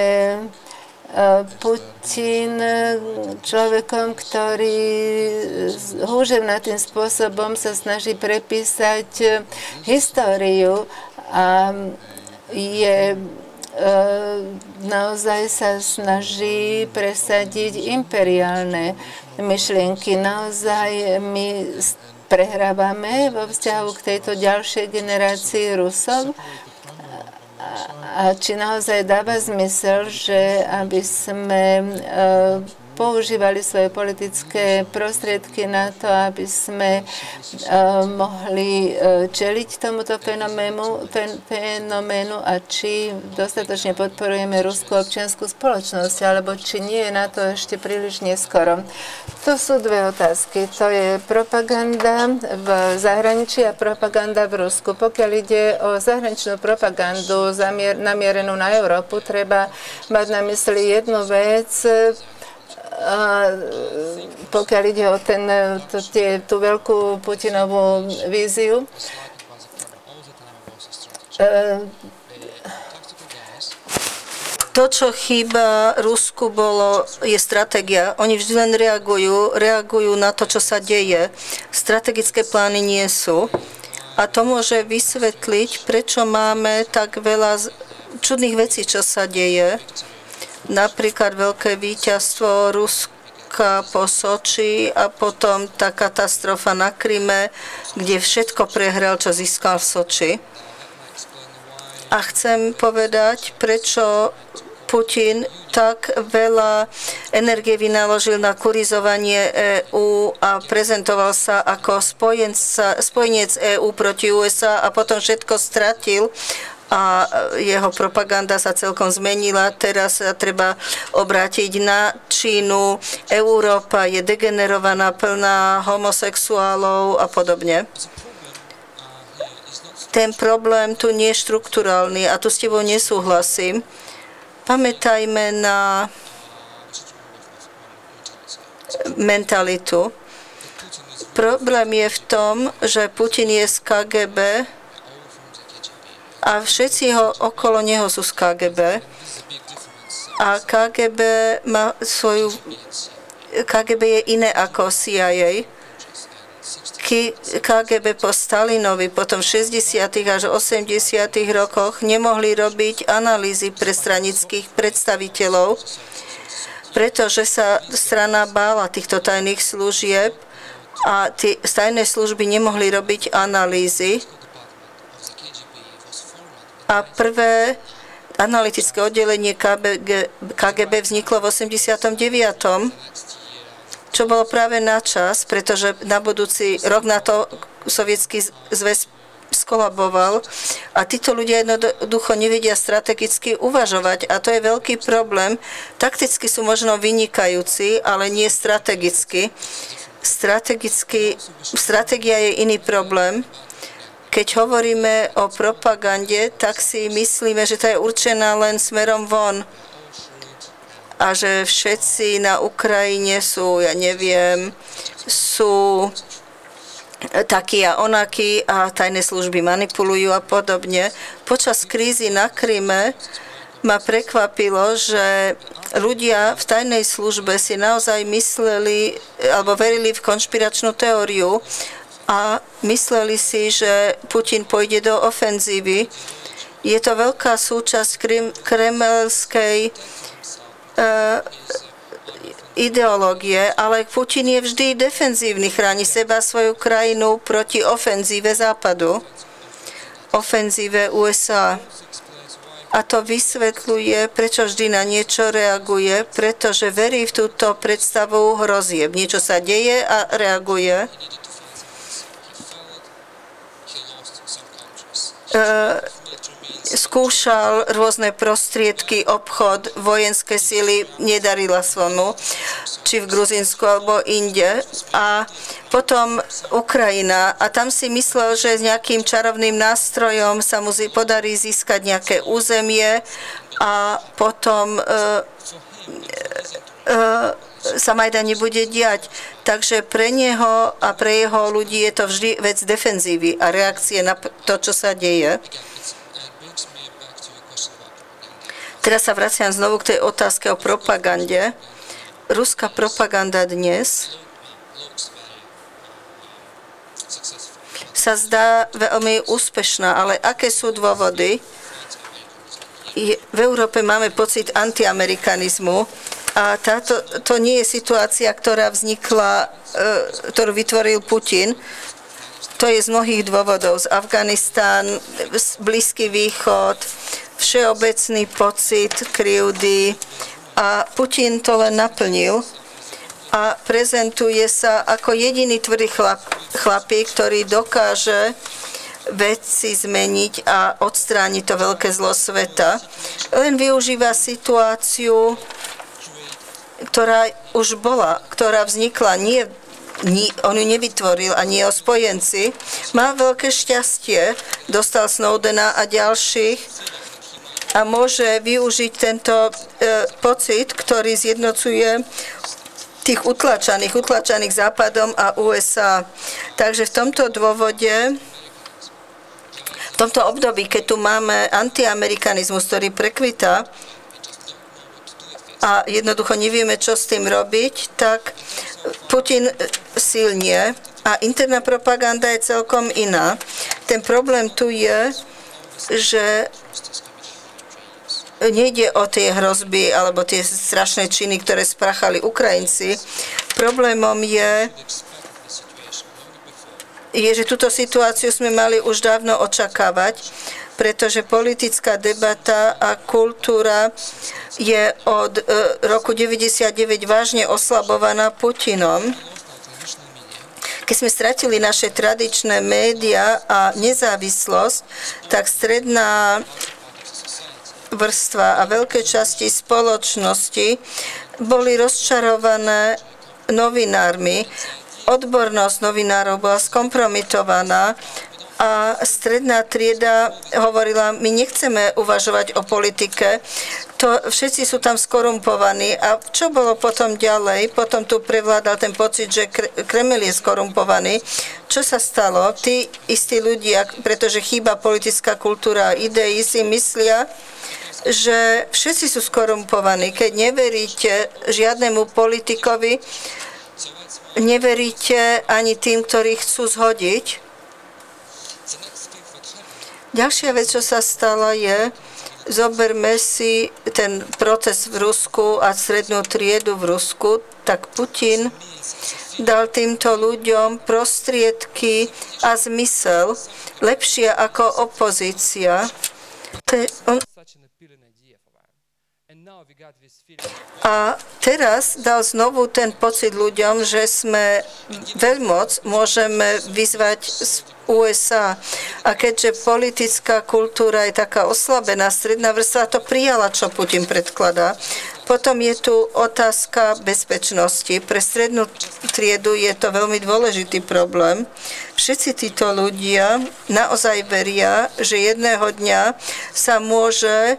Putin človekom, ktorý húževnatým spôsobom sa snaží prepísať históriu a je naozaj sa snaží presadiť imperiálne myšlienky. Naozaj my prehrávame vo vzťahu k tejto ďalšej generácii Rusov. A či naozaj dáva zmysel, že aby sme používali svoje politické prostriedky na to, aby sme mohli čeliť tomuto fenoménu a či dostatočne podporujeme ruskú občiansku spoločnosť, alebo či nie je na to ešte príliš neskoro. To sú dve otázky. To je propaganda v zahraničí a propaganda v Rusku. Pokiaľ ide o zahraničnú propagandu namierenú na Európu, treba mať na mysli jednu vec. Pokiaľ ide o tú veľkú Putinovú víziu, to, čo chýba Rusku, je stratégia. Oni vždy len reagujú na to, čo sa deje. Strategické plány nie sú. A to môže vysvetliť, prečo máme tak veľa čudných vecí, čo sa deje. Napríklad veľké víťazstvo Ruska po Soči a potom tá katastrofa na Kryme, kde všetko prehral, čo získal v Soči. A chcem povedať, prečo Putin tak veľa energie vynaložil na kurizovanie EÚ a prezentoval sa ako spojenec EÚ proti USA a potom všetko stratil. A jeho propaganda sa celkom zmenila. Teraz sa treba obrátiť na Čínu. Európa je degenerovaná, plná homosexuálov a podobne. Ten problém tu nie je štrukturálny a tu s tebou nesúhlasím. Pamätajme na mentalitu. Problém je v tom, že Putin je z KGB a všetci okolo neho sú z KGB. A KGB je iné ako CIA. KGB po Stalinovi, potom v 60. až 80. rokoch nemohli robiť analýzy pre stranických predstaviteľov, pretože sa strana bála týchto tajných služieb a tie tajné služby nemohli robiť analýzy. A prvé analytické oddelenie KGB vzniklo v 89., čo bolo práve na čas, pretože na budúci rok na to Sovietsky zväz skolaboval a títo ľudia jednoducho nevedia strategicky uvažovať a to je veľký problém. Takticky sú možno vynikajúci, ale nie strategicky. Stratégia je iný problém. Keď hovoríme o propagande, tak si myslíme, že to je určená len smerom von a že všetci na Ukrajine sú, sú takí a onakí a tajné služby manipulujú a podobne. Počas krízy na Kryme ma prekvapilo, že ľudia v tajnej službe si naozaj mysleli alebo verili v konšpiračnú teóriu a mysleli si, že Putin pôjde do ofenzívy. Je to veľká súčasť kremelskej ideológie, ale Putin je vždy defenzívny, chráni seba, svoju krajinu proti ofenzíve Západu, ofenzíve USA. A to vysvetľuje, prečo vždy na niečo reaguje, pretože verí v túto predstavu hrozieb. Niečo sa deje a reaguje. Skúšal rôzne prostriedky, obchod, vojenské sily, nedarila sa mu, či v Gruzínsku alebo inde. A potom Ukrajina. A tam si myslel, že s nejakým čarovným nástrojom sa mu podarí získať nejaké územie a potom sa Majdan nebude diať. Takže pre neho a pre jeho ľudí je to vždy vec defenzívy a reakcie na to, čo sa deje. Teraz sa vraciam znovu k tej otázke o propagande. Ruská propaganda dnes sa zdá veľmi úspešná, ale aké sú dôvody? V Európe máme pocit antiamerikanizmu a to nie je situácia, ktorá vznikla, ktorú vytvoril Putin. To je z mnohých dôvodov. Z Afganistán, Blízky východ, všeobecný pocit krivdy a Putin to len naplnil a prezentuje sa ako jediný tvrdý chlapík, ktorý dokáže veci zmeniť a odstrániť to veľké zlo sveta. Len využíva situáciu, ktorá už bola, ktorá vznikla, on ju nevytvoril a nie o spojenci. Má veľké šťastie, dostal Snowdena a ďalších a môže využiť tento pocit, ktorý zjednocuje tých utlačaných Západom a USA. Takže v tomto dôvode, v tomto období, keď tu máme antiamerikanizmus, ktorý prekvitá a jednoducho nevieme, čo s tým robiť, tak Putin silnie a interná propaganda je celkom iná. Ten problém tu je, že nejde o tie hrozby alebo tie strašné činy, ktoré spáchali Ukrajinci. Problémom je, že túto situáciu sme mali už dávno očakávať, pretože politická debata a kultúra je od roku 1999 vážne oslabovaná Putinom. Keď sme stratili naše tradičné médiá a nezávislosť, tak stredná vrstva a veľké časti spoločnosti boli rozčarované novinármi. Odbornosť novinárov bola skompromitovaná a stredná trieda hovorila, my nechceme uvažovať o politike, všetci sú tam skorumpovaní. A čo bolo potom ďalej? Potom tu prevládal ten pocit, že Kreml je skorumpovaný. Čo sa stalo? Tí istí ľudia, pretože chýba politická kultúra a idei, si myslia, že všetci sú skorumpovaní. Keď neveríte žiadnemu politikovi, neveríte ani tým, ktorí chcú zhodiť. Ďalšia vec, čo sa stala, je, zoberme si ten proces v Rusku a strednú triedu v Rusku, tak Putin dal týmto ľuďom prostriedky a zmysel lepšie ako opozícia. A teraz dal znovu ten pocit ľuďom, že sme veľmoc, môžeme vyzvať z USA. A keďže politická kultúra je taká oslabená, stredná vrstva to prijala, čo Putin predkladá. Potom je tu otázka bezpečnosti. Pre strednú triedu je to veľmi dôležitý problém. Všetci títo ľudia naozaj veria, že jedného dňa sa môže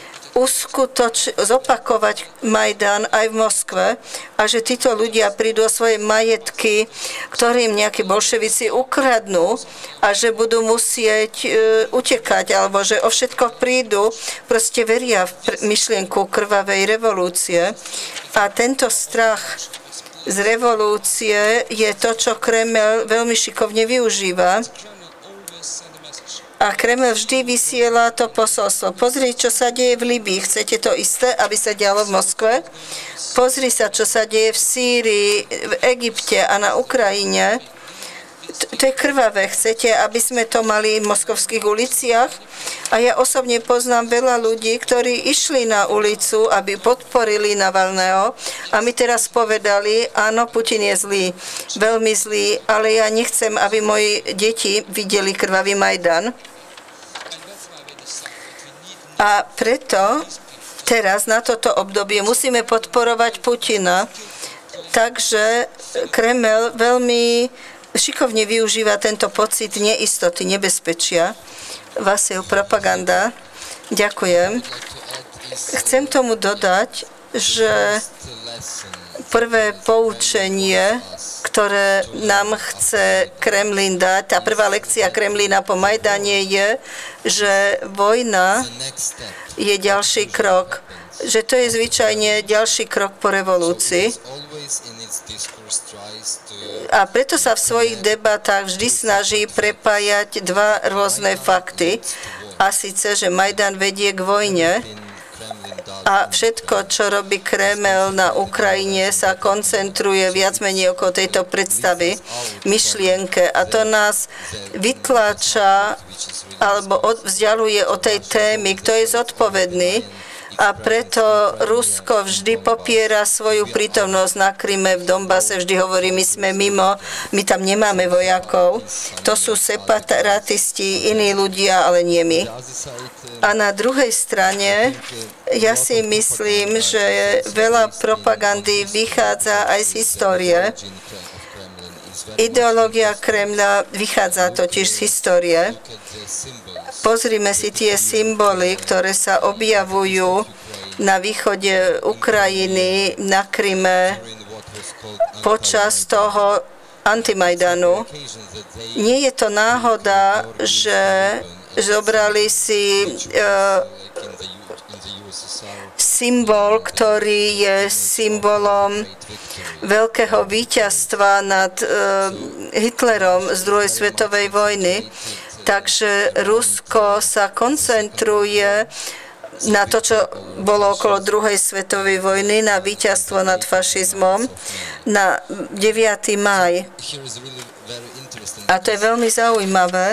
zopakovať Majdan aj v Moskve a že títo ľudia prídu o svoje majetky, ktorým nejakí bolševici ukradnú a že budú musieť utekať alebo že o všetko prídu, proste veria v myšlienku krvavej revolúcie. A tento strach z revolúcie je to, čo Kreml veľmi šikovne využíva. A Kreml vždy vysiela to posolstvo. Pozri, čo sa deje v Libii. Chcete to isté, aby sa dialo v Moskve? Pozri sa, čo sa deje v Sýrii, v Egypte a na Ukrajine. To je krvavé. Chcete, aby sme to mali v moskovských uliciach? A ja osobne poznám veľa ľudí, ktorí išli na ulicu, aby podporili Navalného a mi teraz povedali, áno, Putin je zlý, veľmi zlý, ale ja nechcem, aby moji deti videli krvavý Majdan. A preto teraz na toto obdobie musíme podporovať Putina. Takže Kreml veľmi šikovne využíva tento pocit neistoty, nebezpečia. Vasil, propaganda. Ďakujem. Chcem tomu dodať, že prvé poučenie, ktoré nám chce Kremlin dať, tá prvá lekcia Kremlina po Majdane je, že vojna je ďalší krok, že to je zvyčajne ďalší krok po revolúcii. A preto sa v svojich debatách vždy snaží prepájať dva rôzne fakty. A síce, že Majdan vedie k vojne a všetko, čo robí Kreml na Ukrajine, sa koncentruje viac menej okolo tejto predstavy, myšlienke. A to nás vytláča alebo vzdialuje od tej témy, kto je zodpovedný. A preto Rusko vždy popiera svoju prítomnosť na Kryme, v Donbase, vždy hovorí, my sme mimo, my tam nemáme vojakov. To sú separatisti, iní ľudia, ale nie my. A na druhej strane, ja si myslím, že veľa propagandy vychádza aj z histórie. Ideológia Kremľa vychádza totiž z histórie. Pozrime si tie symboly, ktoré sa objavujú na východe Ukrajiny, na Kryme, počas toho antimajdanu. Nie je to náhoda, že zobrali si symbol, ktorý je symbolom veľkého víťazstva nad Hitlerom z druhej svetovej vojny. Takže Rusko sa koncentruje na to, čo bolo okolo druhej svetovej vojny, na víťazstvo nad fašizmom, na 9. máj. A to je veľmi zaujímavé,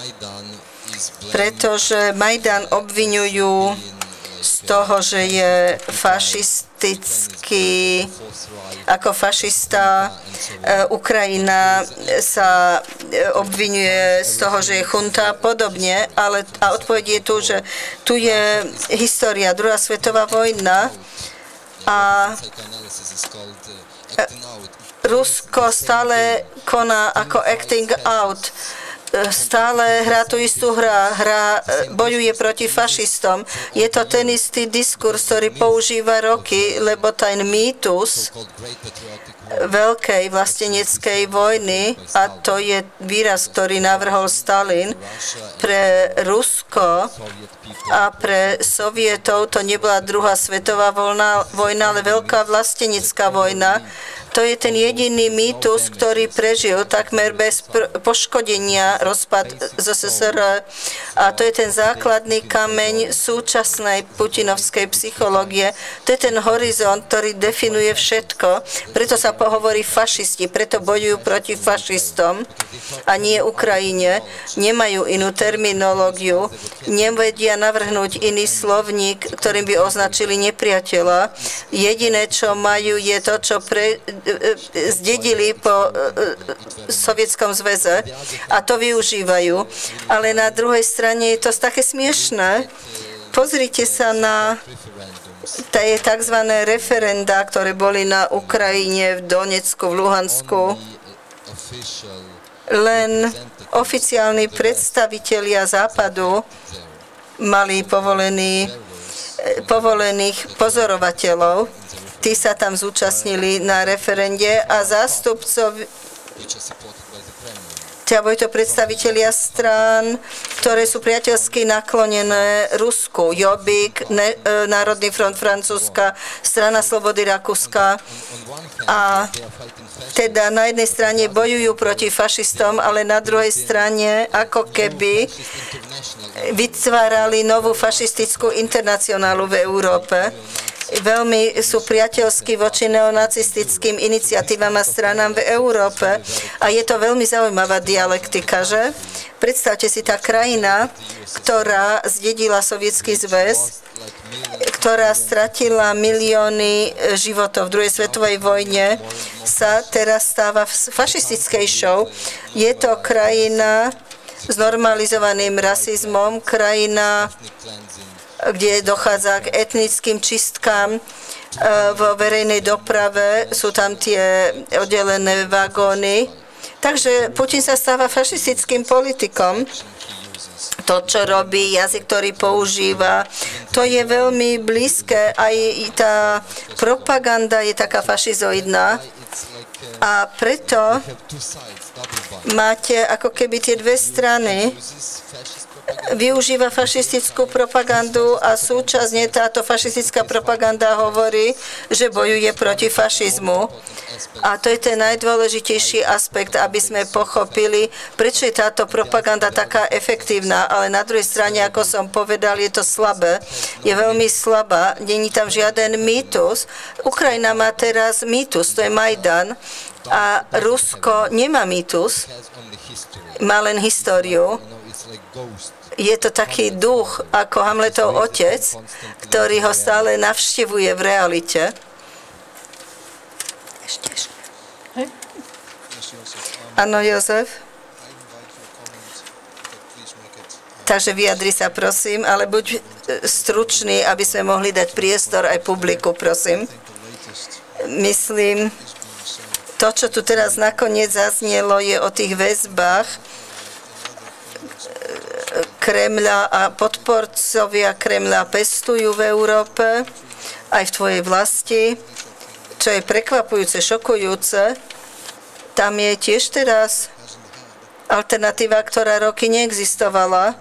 pretože Majdan obviňujú z toho, že je fašistický, ako fašista. Ukrajina sa obviňuje z toho, že je chunta a podobne, ale a odpoveď je tu, že tu je história, druhá svetová vojna a Rusko stále koná ako acting out. Stále hrá tú istú bojuje proti fašistom. Je to ten istý diskurs, ktorý používa roky, lebo ten mýtus veľkej vlasteneckej vojny, a to je výraz, ktorý navrhol Stalin, pre Rusko a pre Sovietov to nebola druhá svetová vojna, ale veľká vlastenecká vojna. To je ten jediný mýtus, ktorý prežil takmer bez poškodenia rozpad ZSSR. A to je ten základný kameň súčasnej putinovskej psychológie. To je ten horizont, ktorý definuje všetko. Preto sa hovorí fašisti, preto bojujú proti fašistom a nie Ukrajine. Nemajú inú terminológiu, nevedia navrhnúť iný slovník, ktorým by označili nepriateľa. Jediné, čo majú, je to, čo zdedili po Sovietskom zväze a to využívajú. Ale na druhej strane je to také smiešné. Pozrite sa na tie tzv. Referenda, ktoré boli na Ukrajine, v Donecku, v Luhansku. Len oficiálni predstavitelia Západu mali povolených pozorovateľov. Tí sa tam zúčastnili na referende a zástupcov, boli to predstavitelia strán, ktoré sú priateľsky naklonené Rusku. Jobbik, Národný front Francúzska, Strana slobody Rakúska. A teda na jednej strane bojujú proti fašistom, ale na druhej strane ako keby vytvárali novú fašistickú internacionálu v Európe. Veľmi sú priateľskí voči neonacistickým iniciatívam a stranám v Európe. A je to veľmi zaujímavá dialektika, že? Predstavte si, tá krajina, ktorá zdedila Sovietsky zväz, ktorá stratila milióny životov v druhej svetovej vojne, sa teraz stáva fašistickejšou. Je to krajina s normalizovaným rasizmom, krajina, kde dochádza k etnickým čistkám vo verejnej doprave, sú tam tie oddelené vagóny. Takže Putin sa stáva fašistickým politikom. To, čo robí, jazyk, ktorý používa, to je veľmi blízke. Aj tá propaganda je taká fašizoidná. A preto máte ako keby tie dve strany. Využíva fašistickú propagandu a súčasne táto fašistická propaganda hovorí, že bojuje proti fašizmu. A to je ten najdôležitejší aspekt, aby sme pochopili, prečo je táto propaganda taká efektívna, ale na druhej strane, ako som povedal, je to slabé. Je veľmi slabá, není tam žiaden mýtus. Ukrajina má teraz mýtus, to je Majdan, a Rusko nemá mýtus, má len históriu. Je to taký duch, ako Hamletov otec, ktorý ho stále navštevuje v realite. Áno, Jozef? Takže vyjadri sa, prosím, ale buď stručný, aby sme mohli dať priestor aj publiku, prosím. Myslím, to, čo tu teraz nakoniec zaznelo, je o tých väzbách Kremľa a podporcovia Kremľa pestujú v Európe, aj v tvojej vlasti, čo je prekvapujúce, šokujúce. Tam je tiež teraz alternatíva, ktorá roky neexistovala.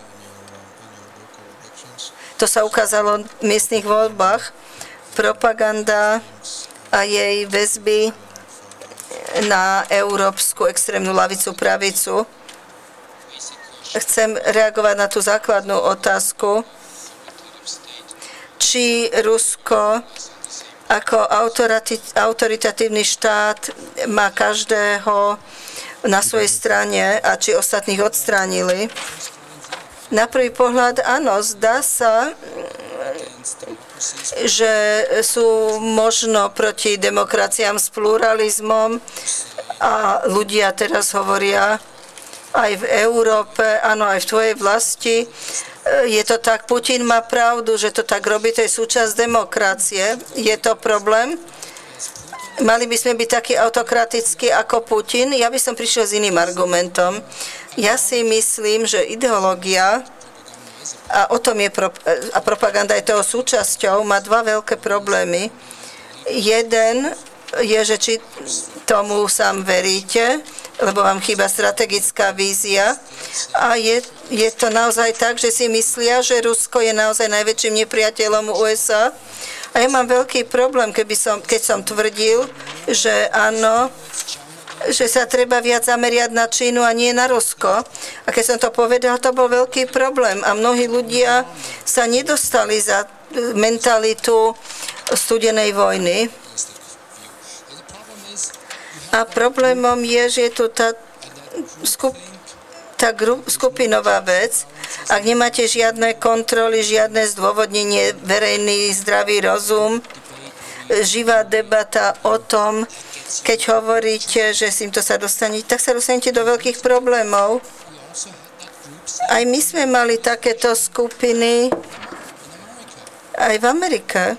To sa ukázalo v miestnych voľbách. Propaganda a jej väzby na európsku extrémnu lavicu, pravicu. Chcem reagovať na tú základnú otázku, či Rusko ako autoritatívny štát má každého na svojej strane a či ostatných odstránili. Na prvý pohľad áno, zdá sa, že sú možno proti demokraciám s pluralizmom a ľudia teraz hovoria, aj v Európe, áno, aj v tvojej vlasti. Je to tak, Putin má pravdu, že to tak robí, to je súčasť demokracie. Je to problém? Mali by sme byť takí autokratickí ako Putin? Ja by som prišiel s iným argumentom. Ja si myslím, že ideológia, a o tom je a propaganda je toho súčasťou, má dva veľké problémy. Jeden je, že či tomu sám veríte, lebo vám chýba strategická vízia. A je to naozaj tak, že si myslia, že Rusko je naozaj najväčším nepriateľom USA. A ja mám veľký problém, keď som tvrdil, že áno, že sa treba viac zameriať na Čínu a nie na Rusko. A keď som to povedal, to bol veľký problém. A mnohí ľudia sa nedostali za mentalitu studenej vojny. A problémom je, že je tu tá skupinová vec. Ak nemáte žiadne kontroly, žiadne zdôvodnenie, verejný zdravý rozum, živá debata o tom, keď hovoríte, že s týmto sa dostanete, tak sa dostanete do veľkých problémov. Aj my sme mali takéto skupiny aj v Amerike.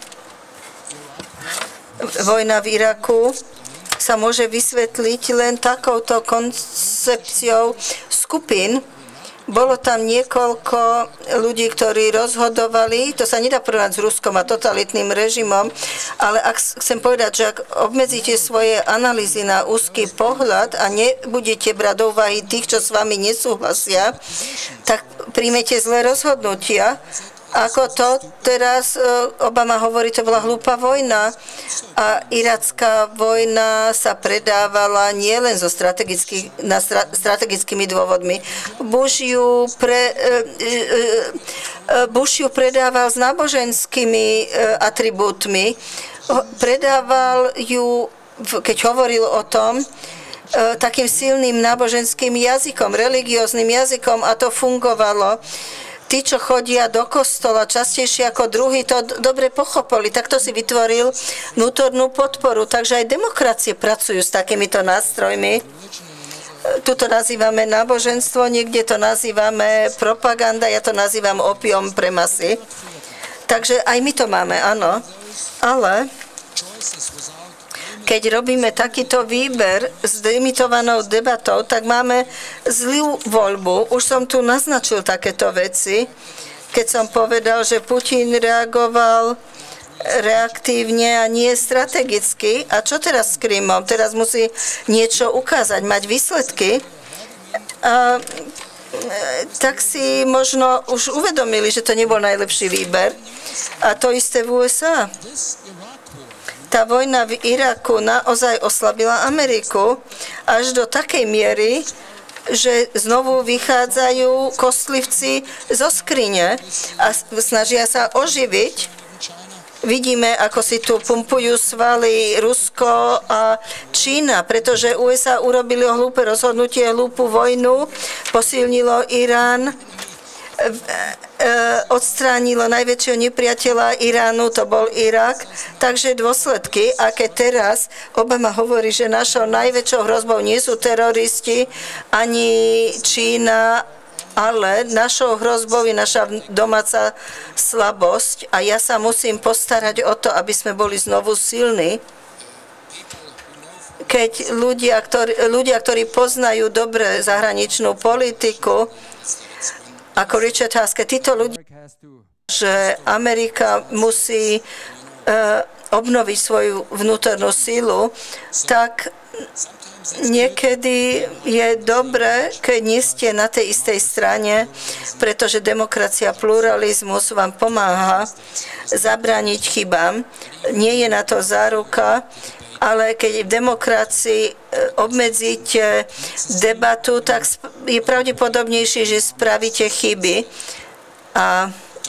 Vojna v Iraku sa môže vysvetliť len takouto koncepciou skupín. Bolo tam niekoľko ľudí, ktorí rozhodovali, to sa nedá porovnať s Ruskom a totalitným režimom, ale chcem povedať, že ak obmedzíte svoje analýzy na úzky pohľad a nebudete brať do úvahy tých, čo s vami nesúhlasia, tak príjmete zlé rozhodnutia. Ako to teraz Obama hovorí, to bola hlúpa vojna a iracká vojna sa predávala nielen strategickými dôvodmi. Bush ju predával s náboženskými atribútmi. Predával ju, keď hovoril o tom, takým silným náboženským jazykom, religióznym jazykom a to fungovalo. Tí, čo chodia do kostola častejšie ako druhý, to dobre pochopili. Takto si vytvoril vnútornú podporu. Takže aj demokracie pracujú s takýmito nástrojmi. Tu to nazývame náboženstvo, niekde to nazývame propaganda, ja to nazývam opium pre masy. Takže aj my to máme, áno. Ale keď robíme takýto výber s limitovanou debatou, tak máme zlú voľbu. Už som tu naznačil takéto veci, keď som povedal, že Putin reagoval reaktívne a nie strategicky. A čo teraz s Krymom? Teraz musí niečo ukázať, mať výsledky. A tak si možno už uvedomili, že to nebol najlepší výber. A to isté v USA. Tá vojna v Iraku naozaj oslabila Ameriku až do takej miery, že znovu vychádzajú kostlivci zo skrine a snažia sa oživiť. Vidíme, ako si tu pumpujú svaly Rusko a Čína, pretože USA urobili hlúpe rozhodnutie, hlúpu vojnu, posilnilo Irán, odstránilo najväčšieho nepriateľa Iránu, to bol Irak. Takže dôsledky, aké teraz Obama hovorí, že našou najväčšou hrozbou nie sú teroristi ani Čína, ale našou hrozbou je naša domáca slabosť a ja sa musím postarať o to, aby sme boli znovu silní. Keď ľudia, ktorí poznajú dobre zahraničnú politiku, ako Richard Haas, keď títo ľudia, že Amerika musí obnoviť svoju vnútornú sílu, tak niekedy je dobré, keď nie ste na tej istej strane, pretože demokracia, pluralizmus vám pomáha zabrániť chybám. Nie je na to záruka, ale keď v demokracii obmedzíte debatu, tak je pravdepodobnejšie, že spravíte chyby. A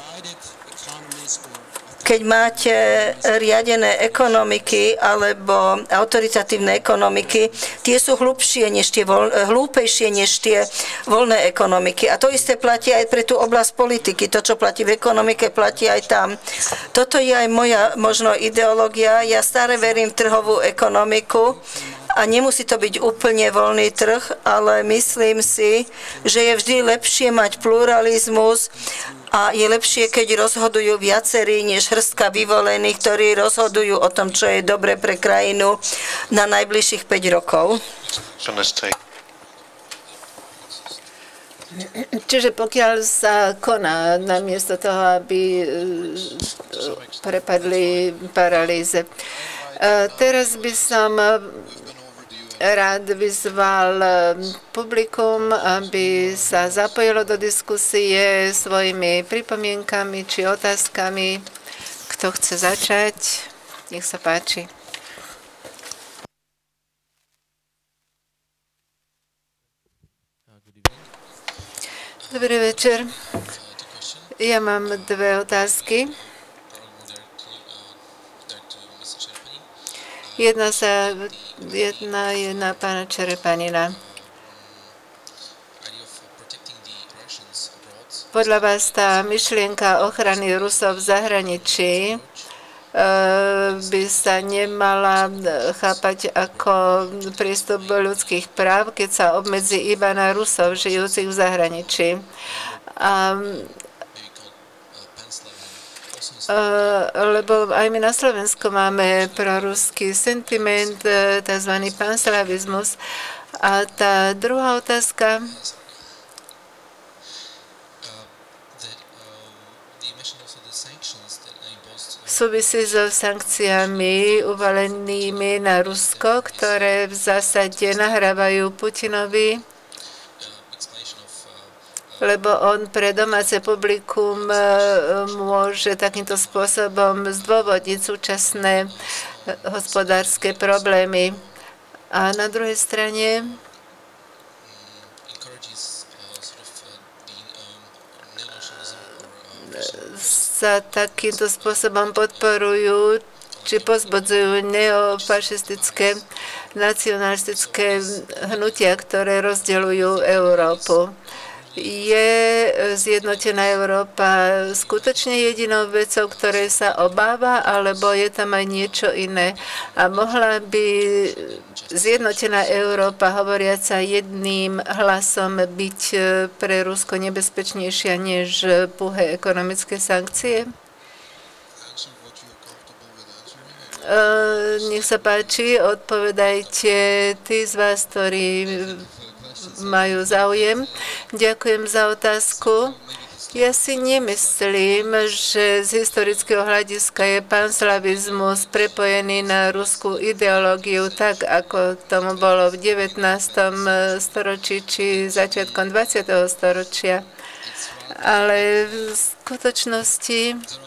keď máte riadené ekonomiky alebo autoritatívne ekonomiky, tie sú hlúpejšie než tie voľné ekonomiky. A to isté platí aj pre tú oblasť politiky. To, čo platí v ekonomike, platí aj tam. Toto je aj moja možno ideológia. Ja stále verím v trhovú ekonomiku. A nemusí to byť úplne voľný trh, ale myslím si, že je vždy lepšie mať pluralizmus a je lepšie, keď rozhodujú viacerí, než hrstka vyvolených, ktorí rozhodujú o tom, čo je dobre pre krajinu na najbližších 5 rokov. Čiže pokiaľ sa koná, namiesto toho, aby prepadli paralýze. Teraz by som rád vyzval publikum, aby sa zapojilo do diskusie svojimi pripomienkami či otázkami. Kto chce začať? Nech sa páči. Dobrý večer. Ja mám dve otázky. Jedna je na pána Čerepanina. Podľa vás tá myšlienka ochrany Rusov v zahraničí by sa nemala chápať ako prístup ľudských práv, keď sa obmedzí iba na Rusov žijúcich v zahraničí. Lebo aj my na Slovensku máme proruský sentiment, tzv. Panslavizmus. A tá druhá otázka, súvisí so sankciami uvalenými na Rusko, ktoré v zásade nahrávajú Putinovi, lebo on pre domáce publikum môže takýmto spôsobom zdôvodniť súčasné hospodárske problémy. A na druhej strane sa takýmto spôsobom podporujú či pozbudzujú neofašistické, nacionalistické hnutia, ktoré rozdeľujú Európu. Je zjednotená Európa skutočne jedinou vecou, ktorej sa obáva, alebo je tam aj niečo iné? A mohla by zjednotená Európa, hovoriaca jedným hlasom, byť pre Rusko nebezpečnejšia než puhé ekonomické sankcie? Nech sa páči, odpovedajte tí z vás, ktorí majú záujem. Ďakujem za otázku. Ja si nemyslím, že z historického hľadiska je panslavizmus prepojený na ruskú ideológiu tak, ako tomu bolo v 19. storočí či začiatkom 20. storočia. Ale v skutočnosti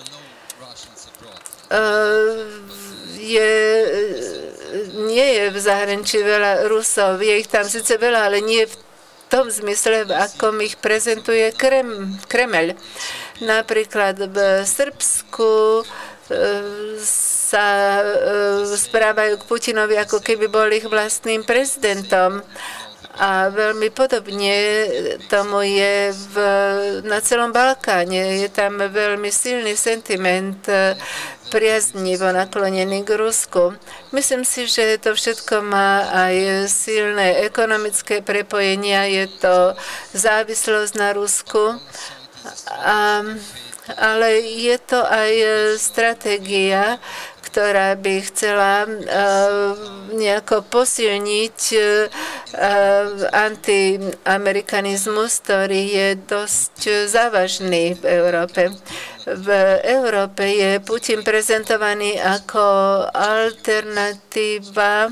nie je v zahraničí veľa Rusov. Je ich tam síce veľa, ale nie v tom zmysle, v akom ich prezentuje Kremeľ. Napríklad v Srbsku sa správajú k Putinovi, ako keby bol ich vlastným prezidentom. A veľmi podobne tomu je na celom Balkáne. Je tam veľmi silný sentiment priaznivo naklonený k Rusku. Myslím si, že to všetko má aj silné ekonomické prepojenia. Je to závislosť na Rusku. Ale je to aj stratégia, ktorá by chcela nejako posilniť antiamerikanizmus, ktorý je dosť závažný v Európe. V Európe je Putin prezentovaný ako alternatíva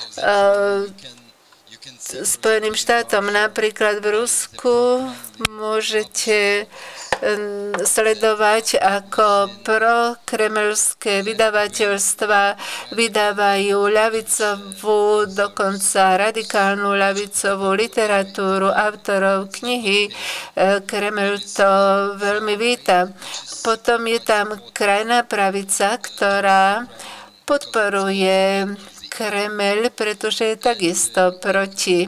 Spojeným štátom. Napríklad v Rusku môžete sledovať, ako prokremelské vydavateľstva vydávajú ľavicovú, dokonca radikálnu ľavicovú literatúru autorov knihy. Kreml to veľmi víta. Potom je tam krajná pravica, ktorá podporuje Kreml, pretože je takisto proti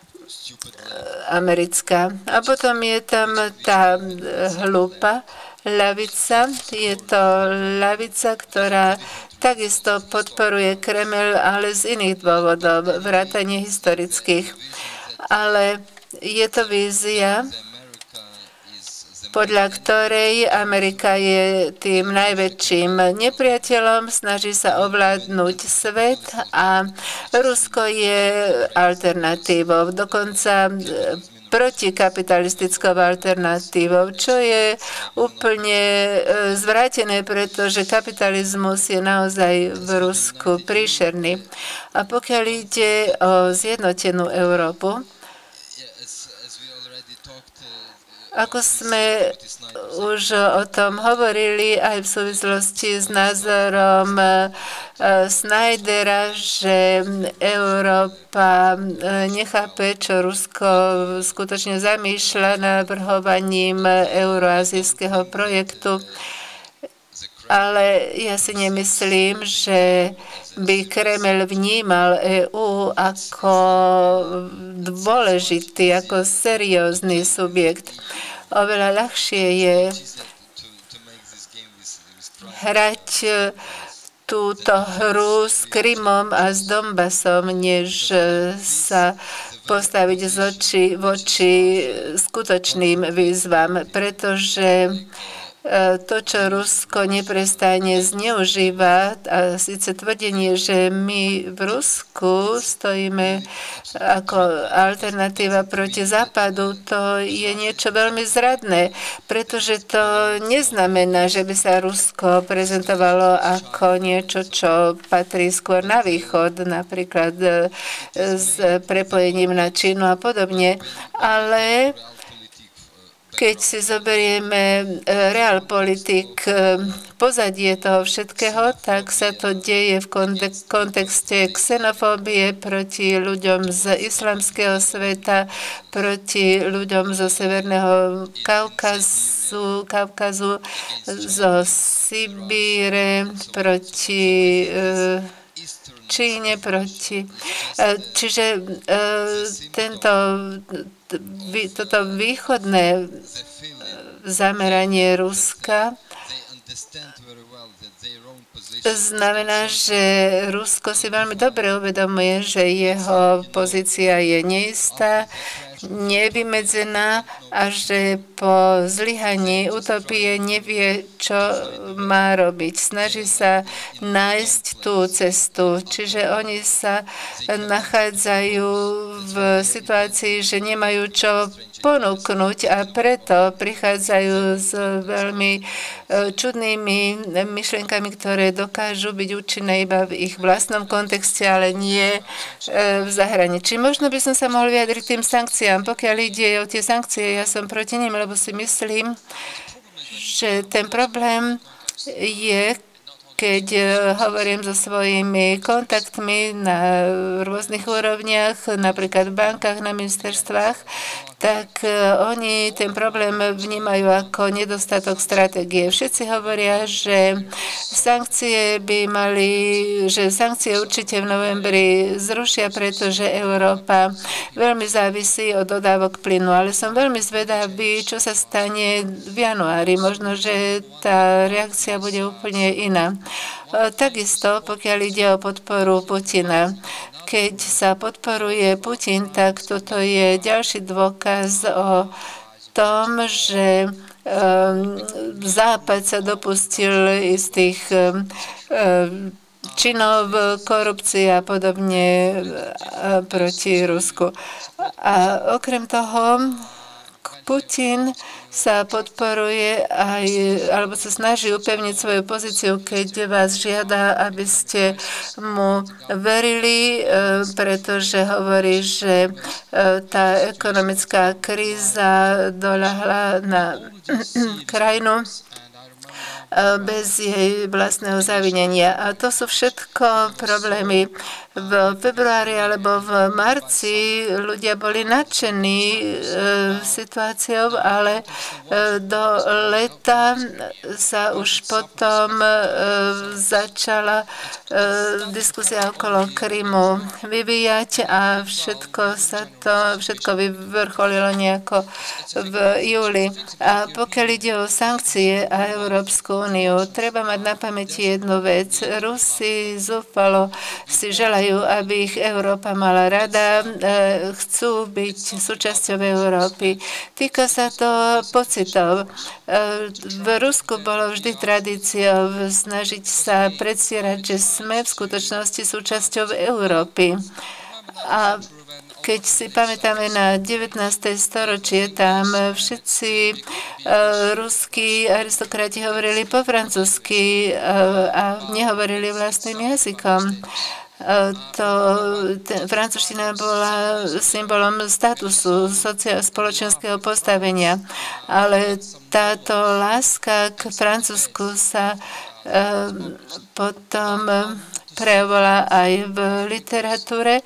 americká. A potom je tam tá hlúpa ľavica. Je to ľavica, ktorá takisto podporuje Kreml, ale z iných dôvodov, vrátane historických. Ale je to vízia, podľa ktorej Amerika je tým najväčším nepriateľom, snaží sa ovládnuť svet a Rusko je alternatívou, dokonca protikapitalistickou alternatívou, čo je úplne zvrátené, pretože kapitalizmus je naozaj v Rusku príšerný. A pokiaľ ide o zjednotenú Európu, ako sme už o tom hovorili aj v súvislosti s názorom Snydera, že Európa nechápe, čo Rusko skutočne zamýšľa navrhovaním euroazijského projektu. Ale ja si nemyslím, že by Kreml vnímal EÚ ako dôležitý, ako seriózny subjekt. Oveľa ľahšie je hrať túto hru s Krymom a s Donbasom, než sa postaviť voči skutočným výzvam, pretože to, čo Rusko neprestane zneužíva, a síce tvrdenie, že my v Rusku stojíme ako alternatíva proti Západu, to je niečo veľmi zradné, pretože to neznamená, že by sa Rusko prezentovalo ako niečo, čo patrí skôr na východ, napríklad s prepojením na Čínu a podobne, ale Keď si zoberieme realpolitik, pozadie toho všetkého, tak sa to deje v kontexte xenofóbie proti ľuďom z islamského sveta, proti ľuďom zo Severného Kaukazu, zo Sibíre, proti Číne, čiže toto východné zameranie Ruska znamená, že Rusko si veľmi dobre uvedomuje, že jeho pozícia je neistá, nevymedzená a že po zlyhaní utopie nevie, čo má robiť. Snaží sa nájsť tú cestu. Čiže oni sa nachádzajú v situácii, že nemajú čo ponúknuť a preto prichádzajú s veľmi čudnými myšlienkami, ktoré dokážu byť účinné iba v ich vlastnom kontexte, ale nie v zahraničí. Možno by som sa mohol vyjadriť tým sankciám. Pokiaľ ide o tie sankcie, ja som proti nim, lebo si myslím, že ten problém je, keď hovorím so svojimi kontaktmi na rôznych úrovniach, napríklad v bankách, na ministerstvách, tak oni ten problém vnímajú ako nedostatok stratégie. Všetci hovoria, že sankcie určite v novembri zrušia, pretože Európa veľmi závisí od dodávok plynu. Ale som veľmi zvedavý, čo sa stane v januári. Možno, že tá reakcia bude úplne iná. Takisto, pokiaľ ide o podporu Putina. Keď sa podporuje Putin, tak toto je ďalší dôkaz o tom, že Západ sa dopustil istých činov korupcie a podobne proti Rusku. A okrem toho, Putin sa podporuje alebo sa snaží upevniť svoju pozíciu, keď vás žiada, aby ste mu verili, pretože hovorí, že tá ekonomická kríza doľahla na krajinu bez jej vlastného zavinenia. A to sú všetko problémy. V februári alebo v marci ľudia boli nadšení situáciou, ale do leta sa už potom začala diskusia okolo Krymu vyvíjať a všetko vyvrcholilo nejako v júli. A pokiaľ ide o sankcie a Európsku úniu, treba mať na pamäti jednu vec. Rusi zúfalo si želajú, aby ich Európa mala rada, chcú byť súčasťou Európy. Týka sa to pocitov. V Rusku bolo vždy tradíciou snažiť sa predstierať, že sme v skutočnosti súčasťou Európy. A keď si pamätáme na 19. storočie, tam všetci ruskí aristokrati hovorili po francúzsky a nehovorili vlastným jazykom. Francúzština bola symbolom statusu, spoločenského postavenia, ale táto láska k Francúzsku sa potom prejavovala aj v literatúre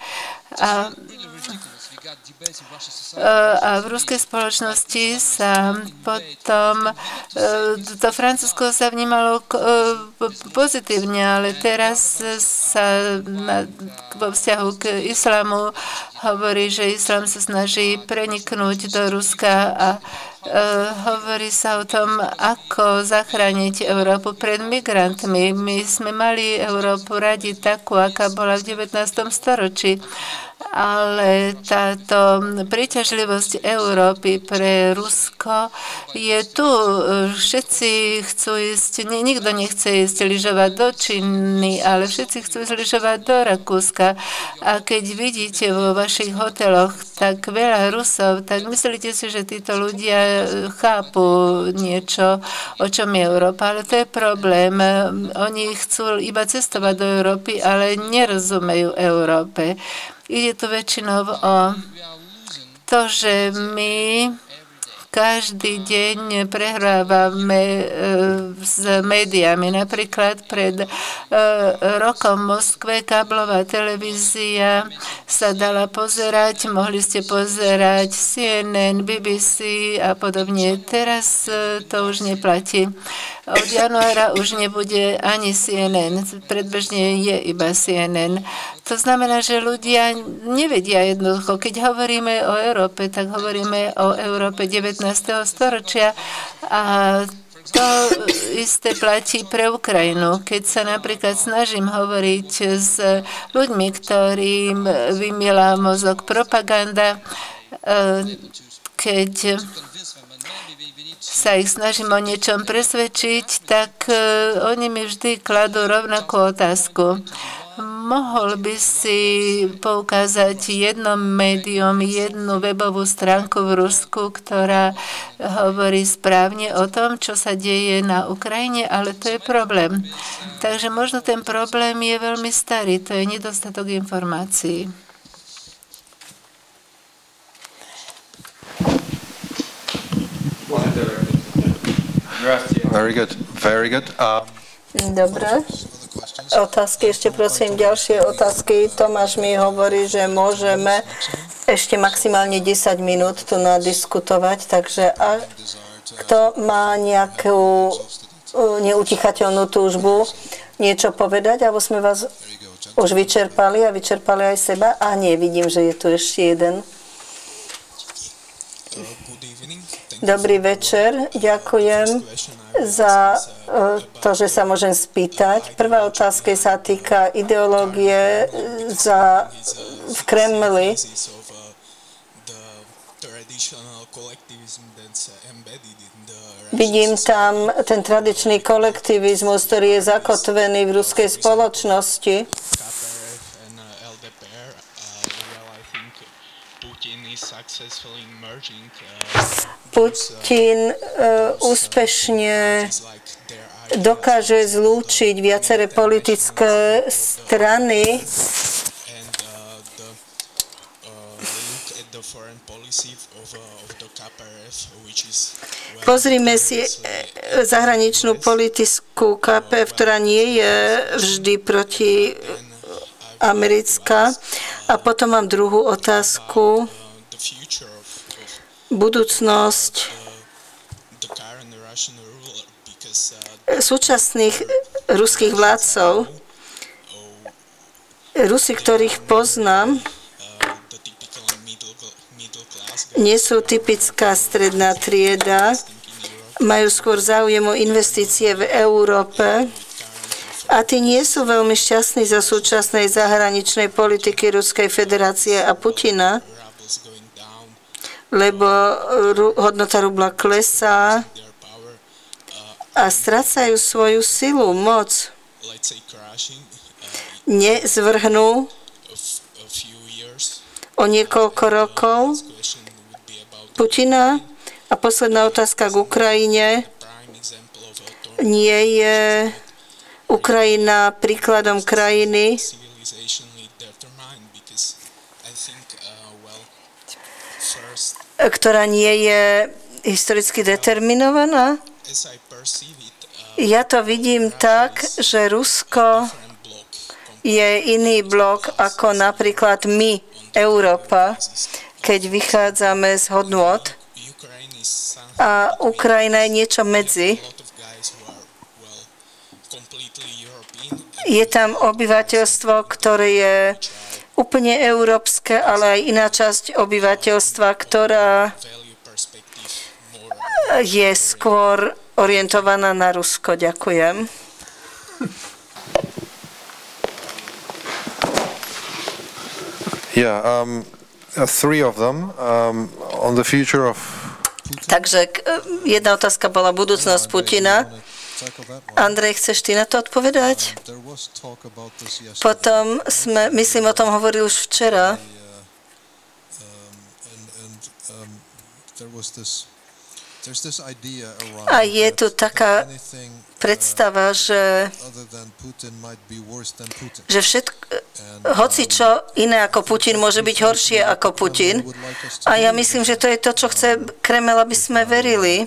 a v ruskej spoločnosti sa potom to Francúzsko sa vnímalo pozitívne, ale teraz sa vo vzťahu k islamu hovorí, že islam sa snaží preniknúť do Ruska a hovorí sa o tom, ako zachrániť Európu pred migrantmi. My sme mali Európu radi takú, aká bola v 19. storočí. Ale táto príťažlivosť Európy pre Rusko je tu. Všetci chcú ísť, nikto nechce ísť lyžovať do Číny, ale všetci chcú ísť lyžovať do Rakúska. A keď vidíte vo vašich hoteloch tak veľa Rusov, tak myslíte si, že títo ľudia chápu niečo, o čom je Európa. Ale to je problém. Oni chcú iba cestovať do Európy, ale nerozumejú Európe. Ide tu väčšinou o to, že my každý deň prehrávame s médiami. Napríklad pred rokom v Moskve káblová televízia sa dala pozerať, mohli ste pozerať CNN, BBC a podobne. Teraz to už neplatí. Od januára už nebude ani CNN, predbežne je iba CNN. To znamená, že ľudia nevedia jednoducho. Keď hovoríme o Európe, tak hovoríme o Európe 19. storočia a to isté platí pre Ukrajinu. Keď sa napríklad snažím hovoriť s ľuďmi, ktorým vymiela mozog propaganda, keď sa ich snažím o niečom presvedčiť, tak oni mi vždy kladú rovnakú otázku. Mohol by si poukázať jedno médium, jednu webovú stránku v Rusku, ktorá hovorí správne o tom, čo sa deje na Ukrajine, ale to je problém. Takže možno ten problém je veľmi starý, to je nedostatok informácií. Very good, very good. Dobre. Otázky, ešte prosím, ďalšie otázky. Tomáš mi hovorí, že môžeme ešte maximálne 10 minút tu nadiskutovať, takže kto má nejakú neutichateľnú túžbu niečo povedať, alebo sme vás už vyčerpali a vyčerpali aj seba? A nie, vidím, že je tu ešte jeden. Dobrý večer, ďakujem za to, že sa môžem spýtať. Prvá otázka sa týka ideológie v Kremli. Vidím tam ten tradičný kolektivizmus, ktorý je zakotvený v ruskej spoločnosti. Putin úspešne dokáže zlúčiť viaceré politické strany Pozrime si zahraničnú politickú KPF, ktorá nie je vždy proti americká. A potom mám druhú otázku. Budúcnosť súčasných ruských vládcov, Rusi, ktorých poznám, nie sú typická stredná trieda, majú skôr záujem o investície v Európe a tí nie sú veľmi šťastní za súčasnej zahraničnej politiky Ruskej federácie a Putina, lebo hodnota rubla klesá a strácajú svoju silu, moc. Nezvrhnú o niekoľko rokov Putina. A posledná otázka k Ukrajine. Nie je Ukrajina príkladom krajiny, ktorá nie je historicky determinovaná? Ja to vidím tak, že Rusko je iný blok ako napríklad my, Európa, keď vychádzame z hodnôt. A Ukrajina je niečo medzi. Je tam obyvateľstvo, ktoré je úplne európske, ale aj iná časť obyvateľstva, ktorá je skôr orientovaná na Rusko. Ďakujem. Yeah, three of them on the future of. Takže jedna otázka bola budúcnosť Putina. Andrej, chceš ty na to odpovedať? Potom sme, myslím, o tom hovorili už včera. A je tu taká predstava, že hocičo iné ako Putin môže byť horšie ako Putin. A ja myslím, že to je to, čo chce Kreml, aby sme verili.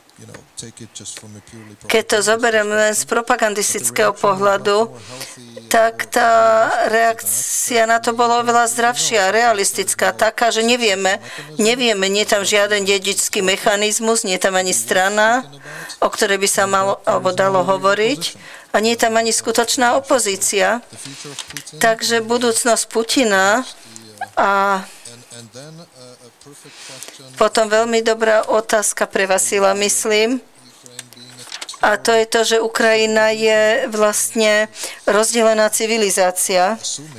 Keď to zoberiem len z propagandistického pohľadu, tak tá reakcia na to bola oveľa zdravšia, realistická, taká, že nevieme, nie je tam žiaden dedičský mechanizmus, nie je tam ani strana, o ktorej by sa malo alebo dalo hovoriť, a nie je tam ani skutočná opozícia. Takže budúcnosť Putina a potom veľmi dobrá otázka pre Vasila, myslím. A to je to, že Ukrajina je vlastne rozdelená civilizácia.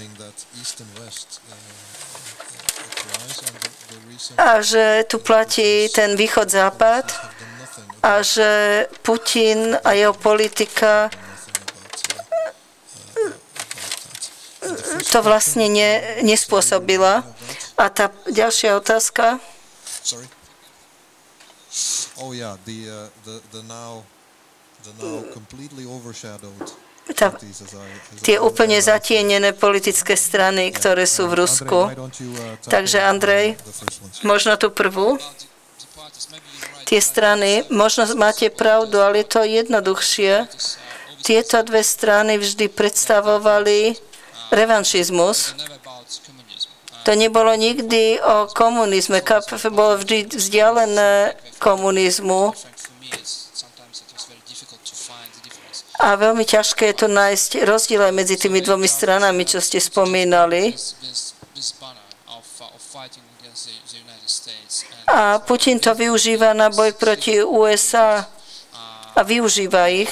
A že tu platí ten východ-západ a že Putin a jeho politika to vlastne nespôsobila. A tá ďalšia otázka? Tie úplne zatienené politické strany, ktoré sú v Rusku. Takže Andrej, možno tú prvú. Tie strany, možno máte pravdu, ale je to jednoduchšie. Tieto dve strany vždy predstavovali revanšizmus. To nebolo nikdy o komunizme. KPF bolo vždy vzdialené komunizmu. A veľmi ťažké je to nájsť rozdiel medzi tými dvomi stranami, čo ste spomínali. A Putin to využíva na boj proti USA a využíva ich.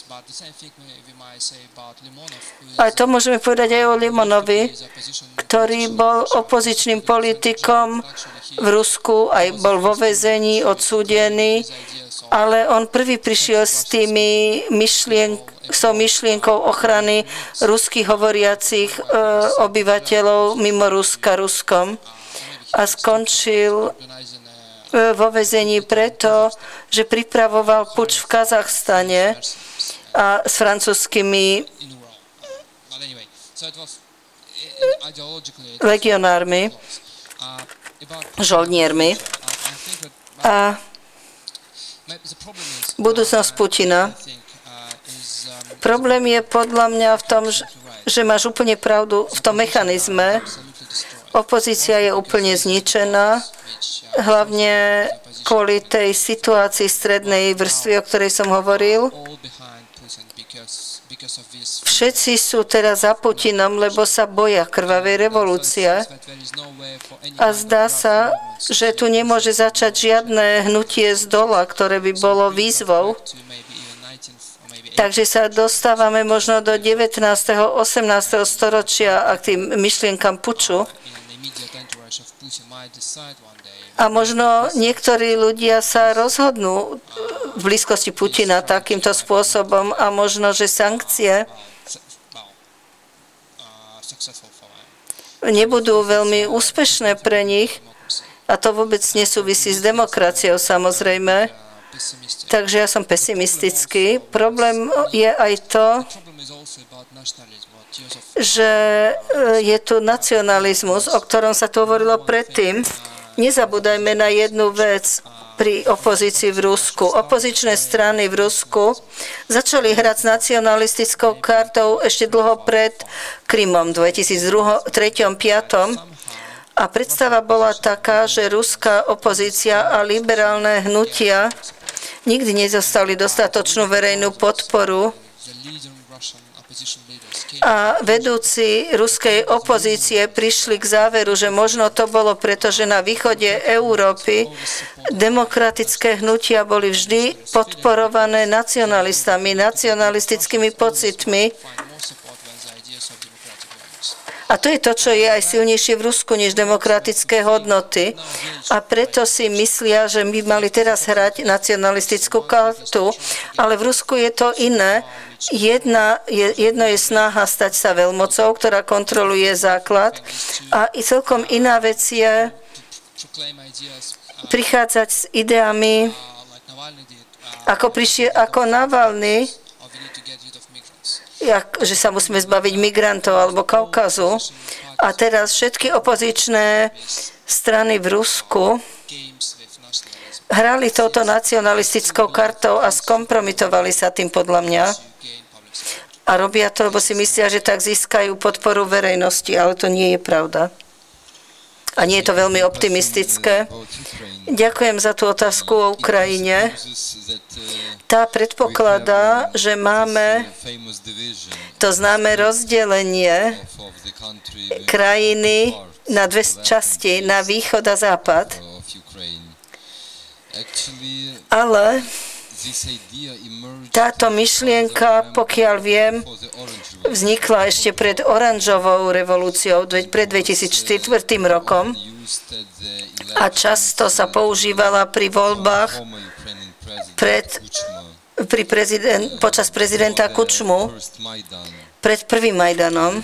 A to môžeme povedať aj o Limonovi, ktorý bol opozičným politikom v Rusku, aj bol vo väzení, odsúdený, ale on prvý prišiel s myšlienkou ochrany ruských hovoriacich obyvateľov mimo Ruska Ruskom a skončil vo väzení preto, že pripravoval puč v Kazachstane a s francúzskými legionármi, žoldniermi. A budúcnosť Putina. Problém je podľa mňa v tom, že máš úplne pravdu v tom mechanizme. Opozícia je úplne zničená, hlavne kvôli tej situácii strednej vrstvy, o ktorej som hovoril. Všetci sú teraz za Putinom, lebo sa boja krvavej revolúcie. A zdá sa, že tu nemôže začať žiadne hnutie z dola, ktoré by bolo výzvou. Takže sa dostávame možno do 19. 18. storočia a k tým myšlienkam puču. A možno niektorí ľudia sa rozhodnú v blízkosti Putina takýmto spôsobom a možno, že sankcie nebudú veľmi úspešné pre nich a to vôbec nesúvisí s demokraciou samozrejme. Takže ja som pesimistický. Problém je aj to, že je tu nacionalizmus, o ktorom sa tu hovorilo predtým. Nezabúdajme na jednu vec pri opozícii v Rusku. Opozičné strany v Rusku začali hrať s nacionalistickou kartou ešte dlho pred Krymom v 2003-2005. A predstava bola taká, že ruská opozícia a liberálne hnutia nikdy nezostali dostatočnú verejnú podporu a vedúci ruskej opozície prišli k záveru, že možno to bolo preto, že na východe Európy demokratické hnutia boli vždy podporované nacionalistami, nacionalistickými pocitmi. A to je to, čo je aj silnejšie v Rusku než demokratické hodnoty. A preto si myslia, že by mali teraz hrať nacionalistickú kartu. Ale v Rusku je to iné. Jedno je snaha stať sa veľmocou, ktorá kontroluje základ. A celkom iná vec je prichádzať s ideami ako Navalny, že sa musíme zbaviť migrantov alebo Kaukazu. A teraz všetky opozičné strany v Rusku hrali touto nacionalistickou kartou a skompromitovali sa tým podľa mňa. A robia to, lebo si myslia, že tak získajú podporu verejnosti, ale to nie je pravda. A nie je to veľmi optimistické. Ďakujem za tú otázku o Ukrajine. Tá predpokladá, že máme to známe rozdelenie krajiny na dve časti, na východ a západ. Ale táto myšlienka, pokiaľ viem, vznikla ešte pred oranžovou revolúciou, pred 2004 rokom a často sa používala pri voľbách počas prezidenta Kučmu pred prvým Majdanom.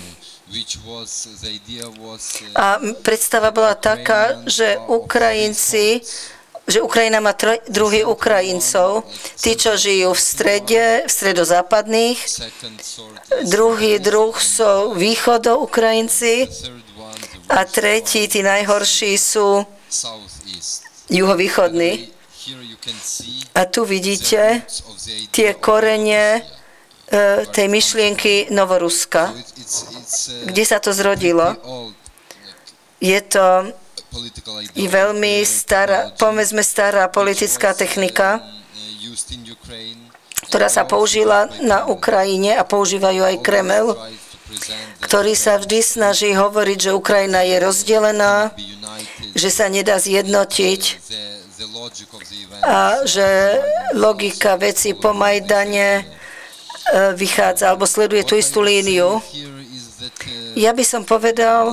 A predstava bola taká, že Ukrajina má druhy Ukrajincov, tí, čo žijú v stredozápadných, druhý druh sú východo-Ukrajinci a tretí, tí najhorší sú juhovýchodní. A tu vidíte tie korene tej myšlienky Novoruska. Kde sa to zrodilo? Je to veľmi stará, povedzme stará politická technika, ktorá sa použila na Ukrajine a používajú aj Kreml, ktorý sa vždy snaží hovoriť, že Ukrajina je rozdelená, že sa nedá zjednotiť a že logika veci po Majdane vychádza alebo sleduje tú istú líniu. Ja by som povedal,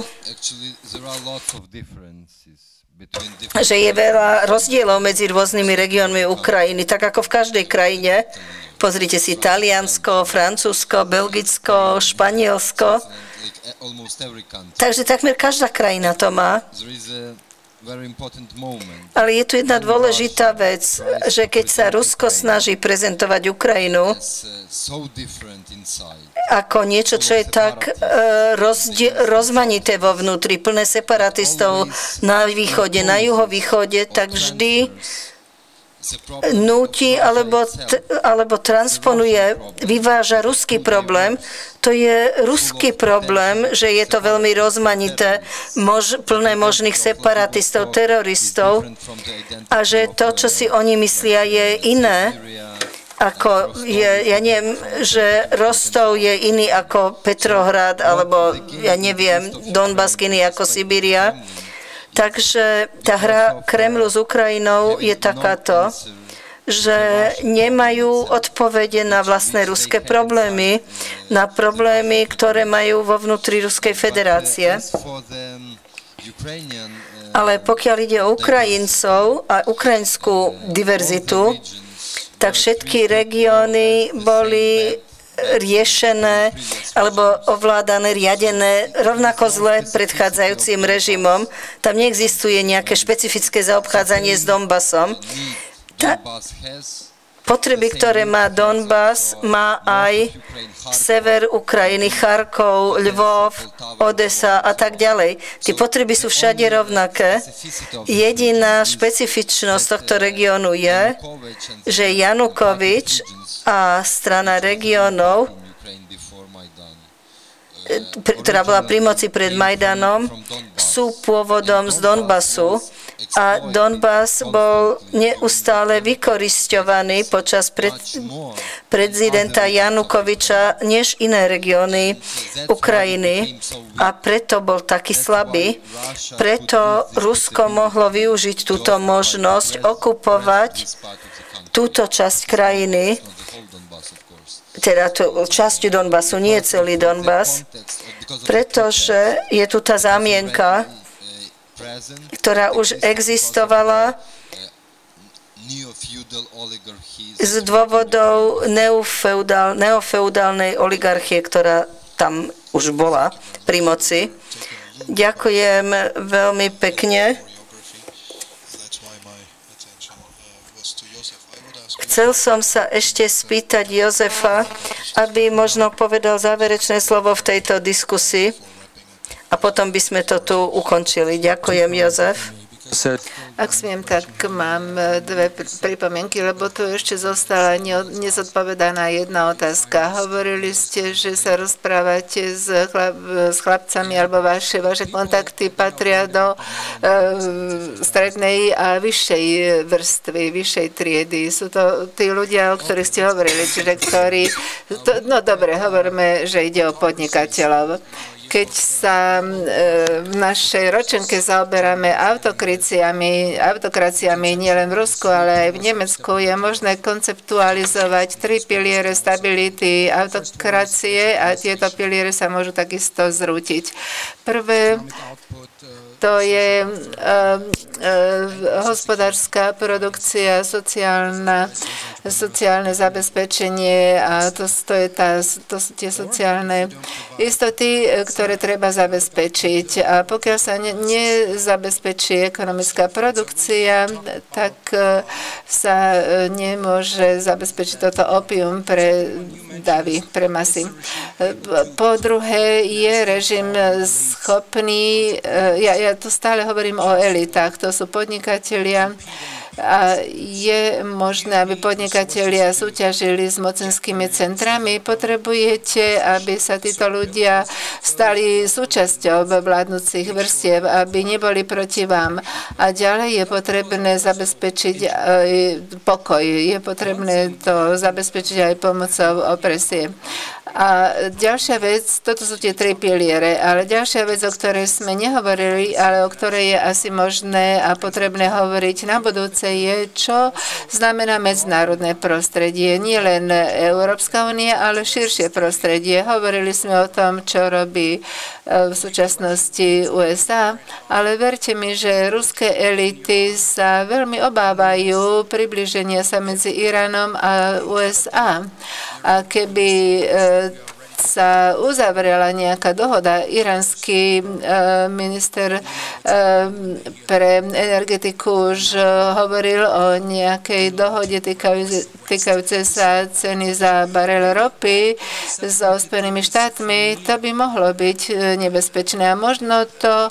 že je veľa rozdielov medzi rôznymi regiónmi Ukrajiny, tak ako v každej krajine. Pozrite si Taliansko, Francúzsko, Belgicko, Španielsko. Takže takmer každá krajina to má. Ale je tu jedna dôležitá vec, že keď sa Rusko snaží prezentovať Ukrajinu ako niečo, čo je tak rozmanité vo vnútri, plné separatistov na východe, na juhovýchode, tak vždy núti alebo transponuje, vyváža ruský problém. To je ruský problém, že je to veľmi rozmanité, plné možných separatistov, teroristov a že to, čo si oni myslia, je iné. Ako je, ja neviem, že Rostov je iný ako Petrohrad, alebo ja neviem, Donbass iný ako Sibíria. Takže tá hra Kremlu s Ukrajinou je takáto, že nemajú odpovede na vlastné ruské problémy, na problémy, ktoré majú vo vnútri Ruskej federácie. Ale pokiaľ ide o Ukrajincov a ukrajinskú diverzitu, tak všetky regióny boli riešené alebo ovládané, riadené rovnako zle predchádzajúcim režimom. Tam neexistuje nejaké špecifické zaobchádzanie s Donbasom. Potreby, ktoré má Donbas, má aj sever Ukrajiny, Charkov, Lvov, Odesa a tak ďalej. Tie potreby sú všade rovnaké. Jediná špecifičnosť tohto regiónu je, že Janukovič a strana regiónov, ktorá bola pri moci pred Majdanom, sú pôvodom z Donbasu a Donbas bol neustále vykorisťovaný počas prezidenta Janukoviča než iné regióny Ukrajiny a preto bol taký slabý. Preto Rusko mohlo využiť túto možnosť okupovať túto časť krajiny, teda časť Donbasu, nie celý Donbas, pretože je tu tá zámienka, ktorá už existovala z dôvodov neofeudálnej oligarchie, ktorá tam už bola pri moci. Ďakujem veľmi pekne. Chcel som sa ešte spýtať Jozefa, aby možno povedal záverečné slovo v tejto diskusii a potom by sme to tu ukončili. Ďakujem, Jozef. Ak smiem, tak mám dve pripomienky, lebo tu ešte zostala nezodpovedaná jedna otázka. Hovorili ste, že sa rozprávate s chlapcami, alebo vaše kontakty patria do strednej a vyššej vrstvy, vyššej triedy. Sú to tí ľudia, o ktorých ste hovorili, čiže ktorí... No dobre, hovoríme, že ide o podnikateľov. Keď sa v našej ročenke zaoberáme autokraciami nielen v Rusku, ale aj v Nemecku, je možné konceptualizovať 3 piliere stability autokracie a tieto piliere sa môžu takisto zrútiť. Prvé, to je hospodárska produkcia, sociálne zabezpečenie a to sú tie sociálne istoty, ktoré treba zabezpečiť. A pokiaľ sa nezabezpečí ekonomická produkcia, tak sa nemôže zabezpečiť toto opium pre davy, pre masy. Po druhé, je režim schopný, ja tu stále hovorím o elitách, to sú podnikatelia, a je možné, aby podnikatelia súťažili s mocenskými centrami. Potrebujete, aby sa títo ľudia stali súčasťou vládnúcich vrstiev, aby neboli proti vám. A ďalej je potrebné zabezpečiť pokoj. Je potrebné to zabezpečiť aj pomocou opresie. A ďalšia vec, toto sú tie 3 piliere, ale ďalšia vec, o ktorej sme nehovorili, ale o ktorej je asi možné a potrebné hovoriť na budúce, je, čo znamená medzinárodné prostredie. Nie len Európska únia, ale širšie prostredie. Hovorili sme o tom, čo robí v súčasnosti USA, ale verte mi, že ruské elity sa veľmi obávajú približenia sa medzi Iránom a USA. A keby sa uzavrela nejaká dohoda, iránsky minister pre energetiku už hovoril o nejakej dohode týkajúcej sa ceny za barel ropy so Spojenými štátmi, to by mohlo byť nebezpečné. A možno to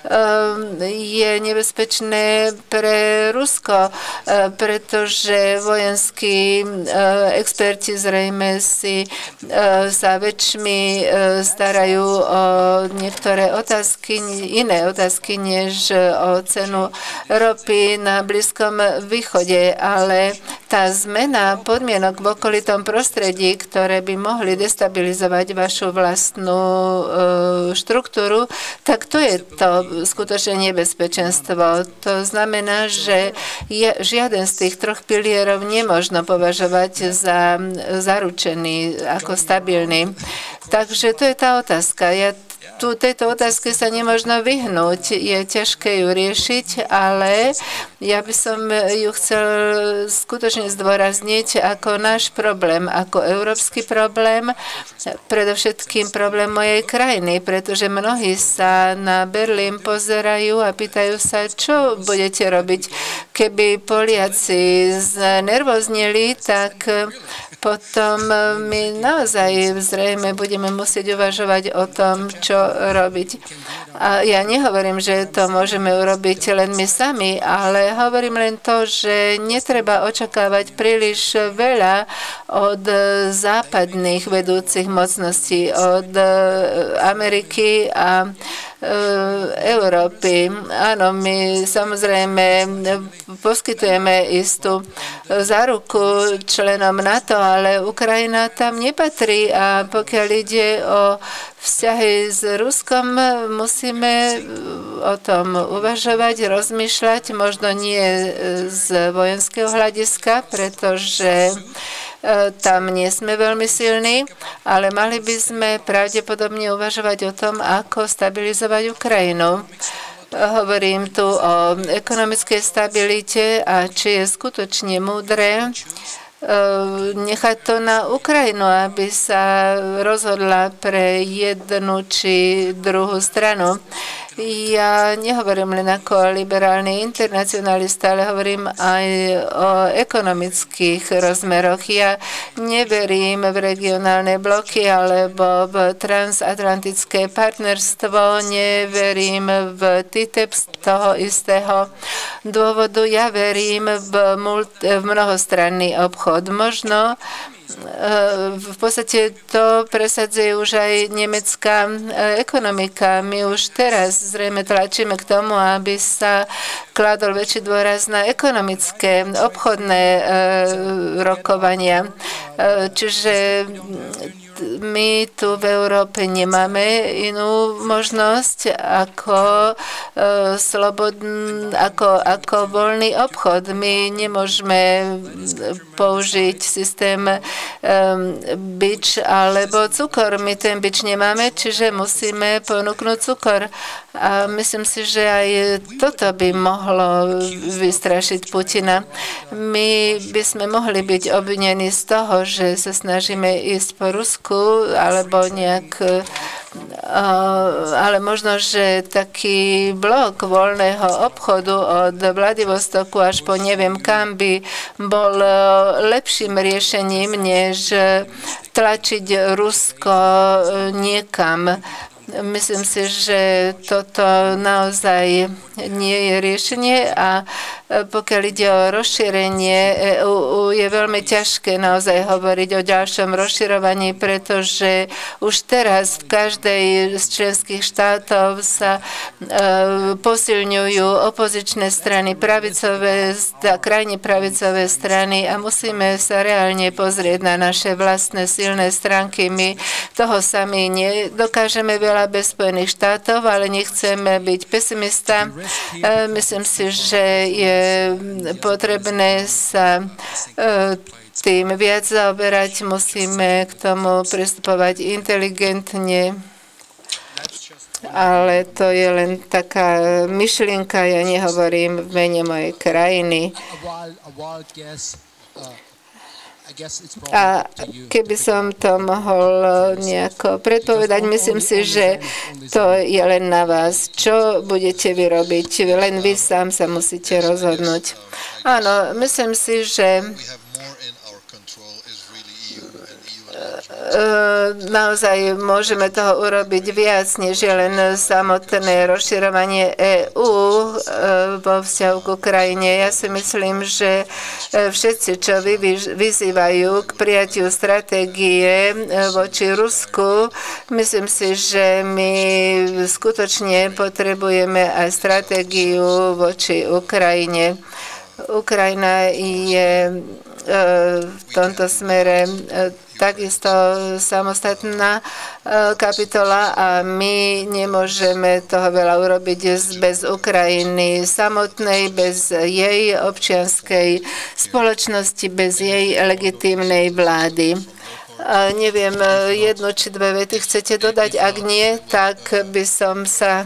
je nebezpečné pre Rusko, pretože vojenskí experti zrejme si sa väčšmi starajú o niektoré otázky, iné otázky, než o cenu ropy na Blízkom východe, ale tá zmena podmienok v okolitom prostredí, ktoré by mohli destabilizovať vašu vlastnú štruktúru, tak to je to skutočne nebezpečenstvo. To znamená, že žiaden z tých 3 pilierov nemožno považovať za zaručený ako stabilný. Takže to je tá otázka. Tejto otázke sa nemožno vyhnúť. Je ťažké ju riešiť, ale ja by som ju chcel skutočne zdôrazniť ako náš problém, ako európsky problém, predovšetkým problém mojej krajiny, pretože mnohí sa na Berlín pozerajú a pýtajú sa, čo budete robiť. Keby Poliaci znervozneli, tak potom my naozaj zrejme budeme musieť uvažovať o tom, čo robiť. A ja nehovorím, že to môžeme urobiť len my sami, ale hovorím len to, že netreba očakávať príliš veľa od západných vedúcich mocností, od Ameriky a Európy. Áno, my samozrejme poskytujeme istú záruku členom NATO, ale Ukrajina tam nepatrí a pokiaľ ide o vzťahy s Ruskom, musíme o tom uvažovať, rozmýšľať, možno nie z vojenského hľadiska, pretože tam nie sme veľmi silní, ale mali by sme pravdepodobne uvažovať o tom, ako stabilizovať Ukrajinu. Hovorím tu o ekonomickej stabilite a či je skutočne múdre nechať to na Ukrajinu, aby sa rozhodla pre jednu či druhú stranu. Ja nehovorím len ako liberálny internacionalista, ale hovorím aj o ekonomických rozmeroch. Ja neverím v regionálne bloky alebo v transatlantické partnerstvo, neverím v TTIP z toho istého dôvodu. Ja verím v mnohostranný obchod. Možno v podstate to presadzuje už aj nemecká ekonomika. My už teraz zrejme tlačíme k tomu, aby sa kládol väčší dôraz na ekonomické, obchodné rokovania. Čiže my tu v Európe nemáme inú možnosť ako voľný obchod. My nemôžeme použiť systém bič alebo cukor. My ten bič nemáme, čiže musíme ponúknuť cukor. A myslím si, že aj toto by mohlo vystrašiť Putina. My by sme mohli byť obvinení z toho, že sa snažíme ísť po Rusku, alebo nejak ale možno, že taký blok voľného obchodu od Vladivostoku až po neviem kam by bol lepším riešením, než tlačiť Rusko niekam. Myslím si, že toto naozaj nie je riešenie a pokiaľ ide o rozšírenie EÚ, je veľmi ťažké naozaj hovoriť o ďalšom rozširovaní, pretože už teraz v každej z členských štátov sa posilňujú opozičné strany, krajne pravicové strany a musíme sa reálne pozrieť na naše vlastné silné stránky. My toho sami nedokážeme veľa bez Spojených štátov, ale nechceme byť pesimista. Myslím si, že je potrebné sa tým viac zaoberať, musíme k tomu pristupovať inteligentne, ale to je len taká myšlienka, ja nehovorím v mene mojej krajiny. A keby som to mohol nejako predpovedať, myslím si, že to je len na vás. Čo budete vy robiť? Len vy sám sa musíte rozhodnúť. Áno, myslím si, že naozaj môžeme toho urobiť viac, než je len samotné rozširovanie EÚ vo vzťahu k Ukrajine. Ja si myslím, že všetci, čo vyzývajú k prijatiu stratégie voči Rusku, myslím si, že my skutočne potrebujeme aj stratégiu voči Ukrajine. Ukrajina je v tomto smere takisto samostatná kapitola a my nemôžeme toho veľa urobiť bez Ukrajiny samotnej, bez jej občianskej spoločnosti, bez jej legitímnej vlády. Neviem, jednu či dve vety chcete dodať? Ak nie, tak by som sa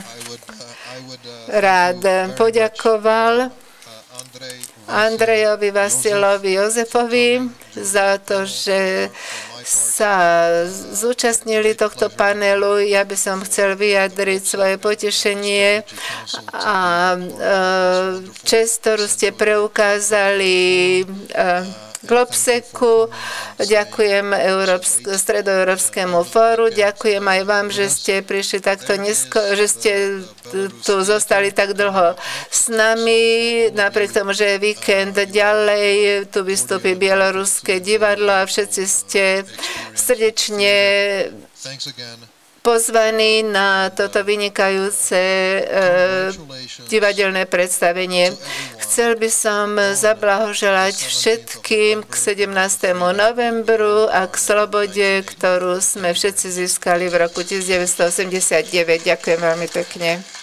rád poďakoval Andrejovi, Vasilovi, Jozefovi za to, že sa zúčastnili tohto panelu. Ja by som chcel vyjadriť svoje potešenie a čest, ktorú ste preukázali Globseku. Ďakujem Stredoeurópskemu fóru. Ďakujem aj vám, že ste prišli takto že ste tu zostali tak dlho s nami. Napriek tomu, že je víkend ďalej, tu vystúpi Bieloruské divadlo a všetci ste srdečne pozvaní na toto vynikajúce divadelné predstavenie. Chcel by som zablahoželať všetkým k 17. novembru a k slobode, ktorú sme všetci získali v roku 1989. Ďakujem veľmi pekne.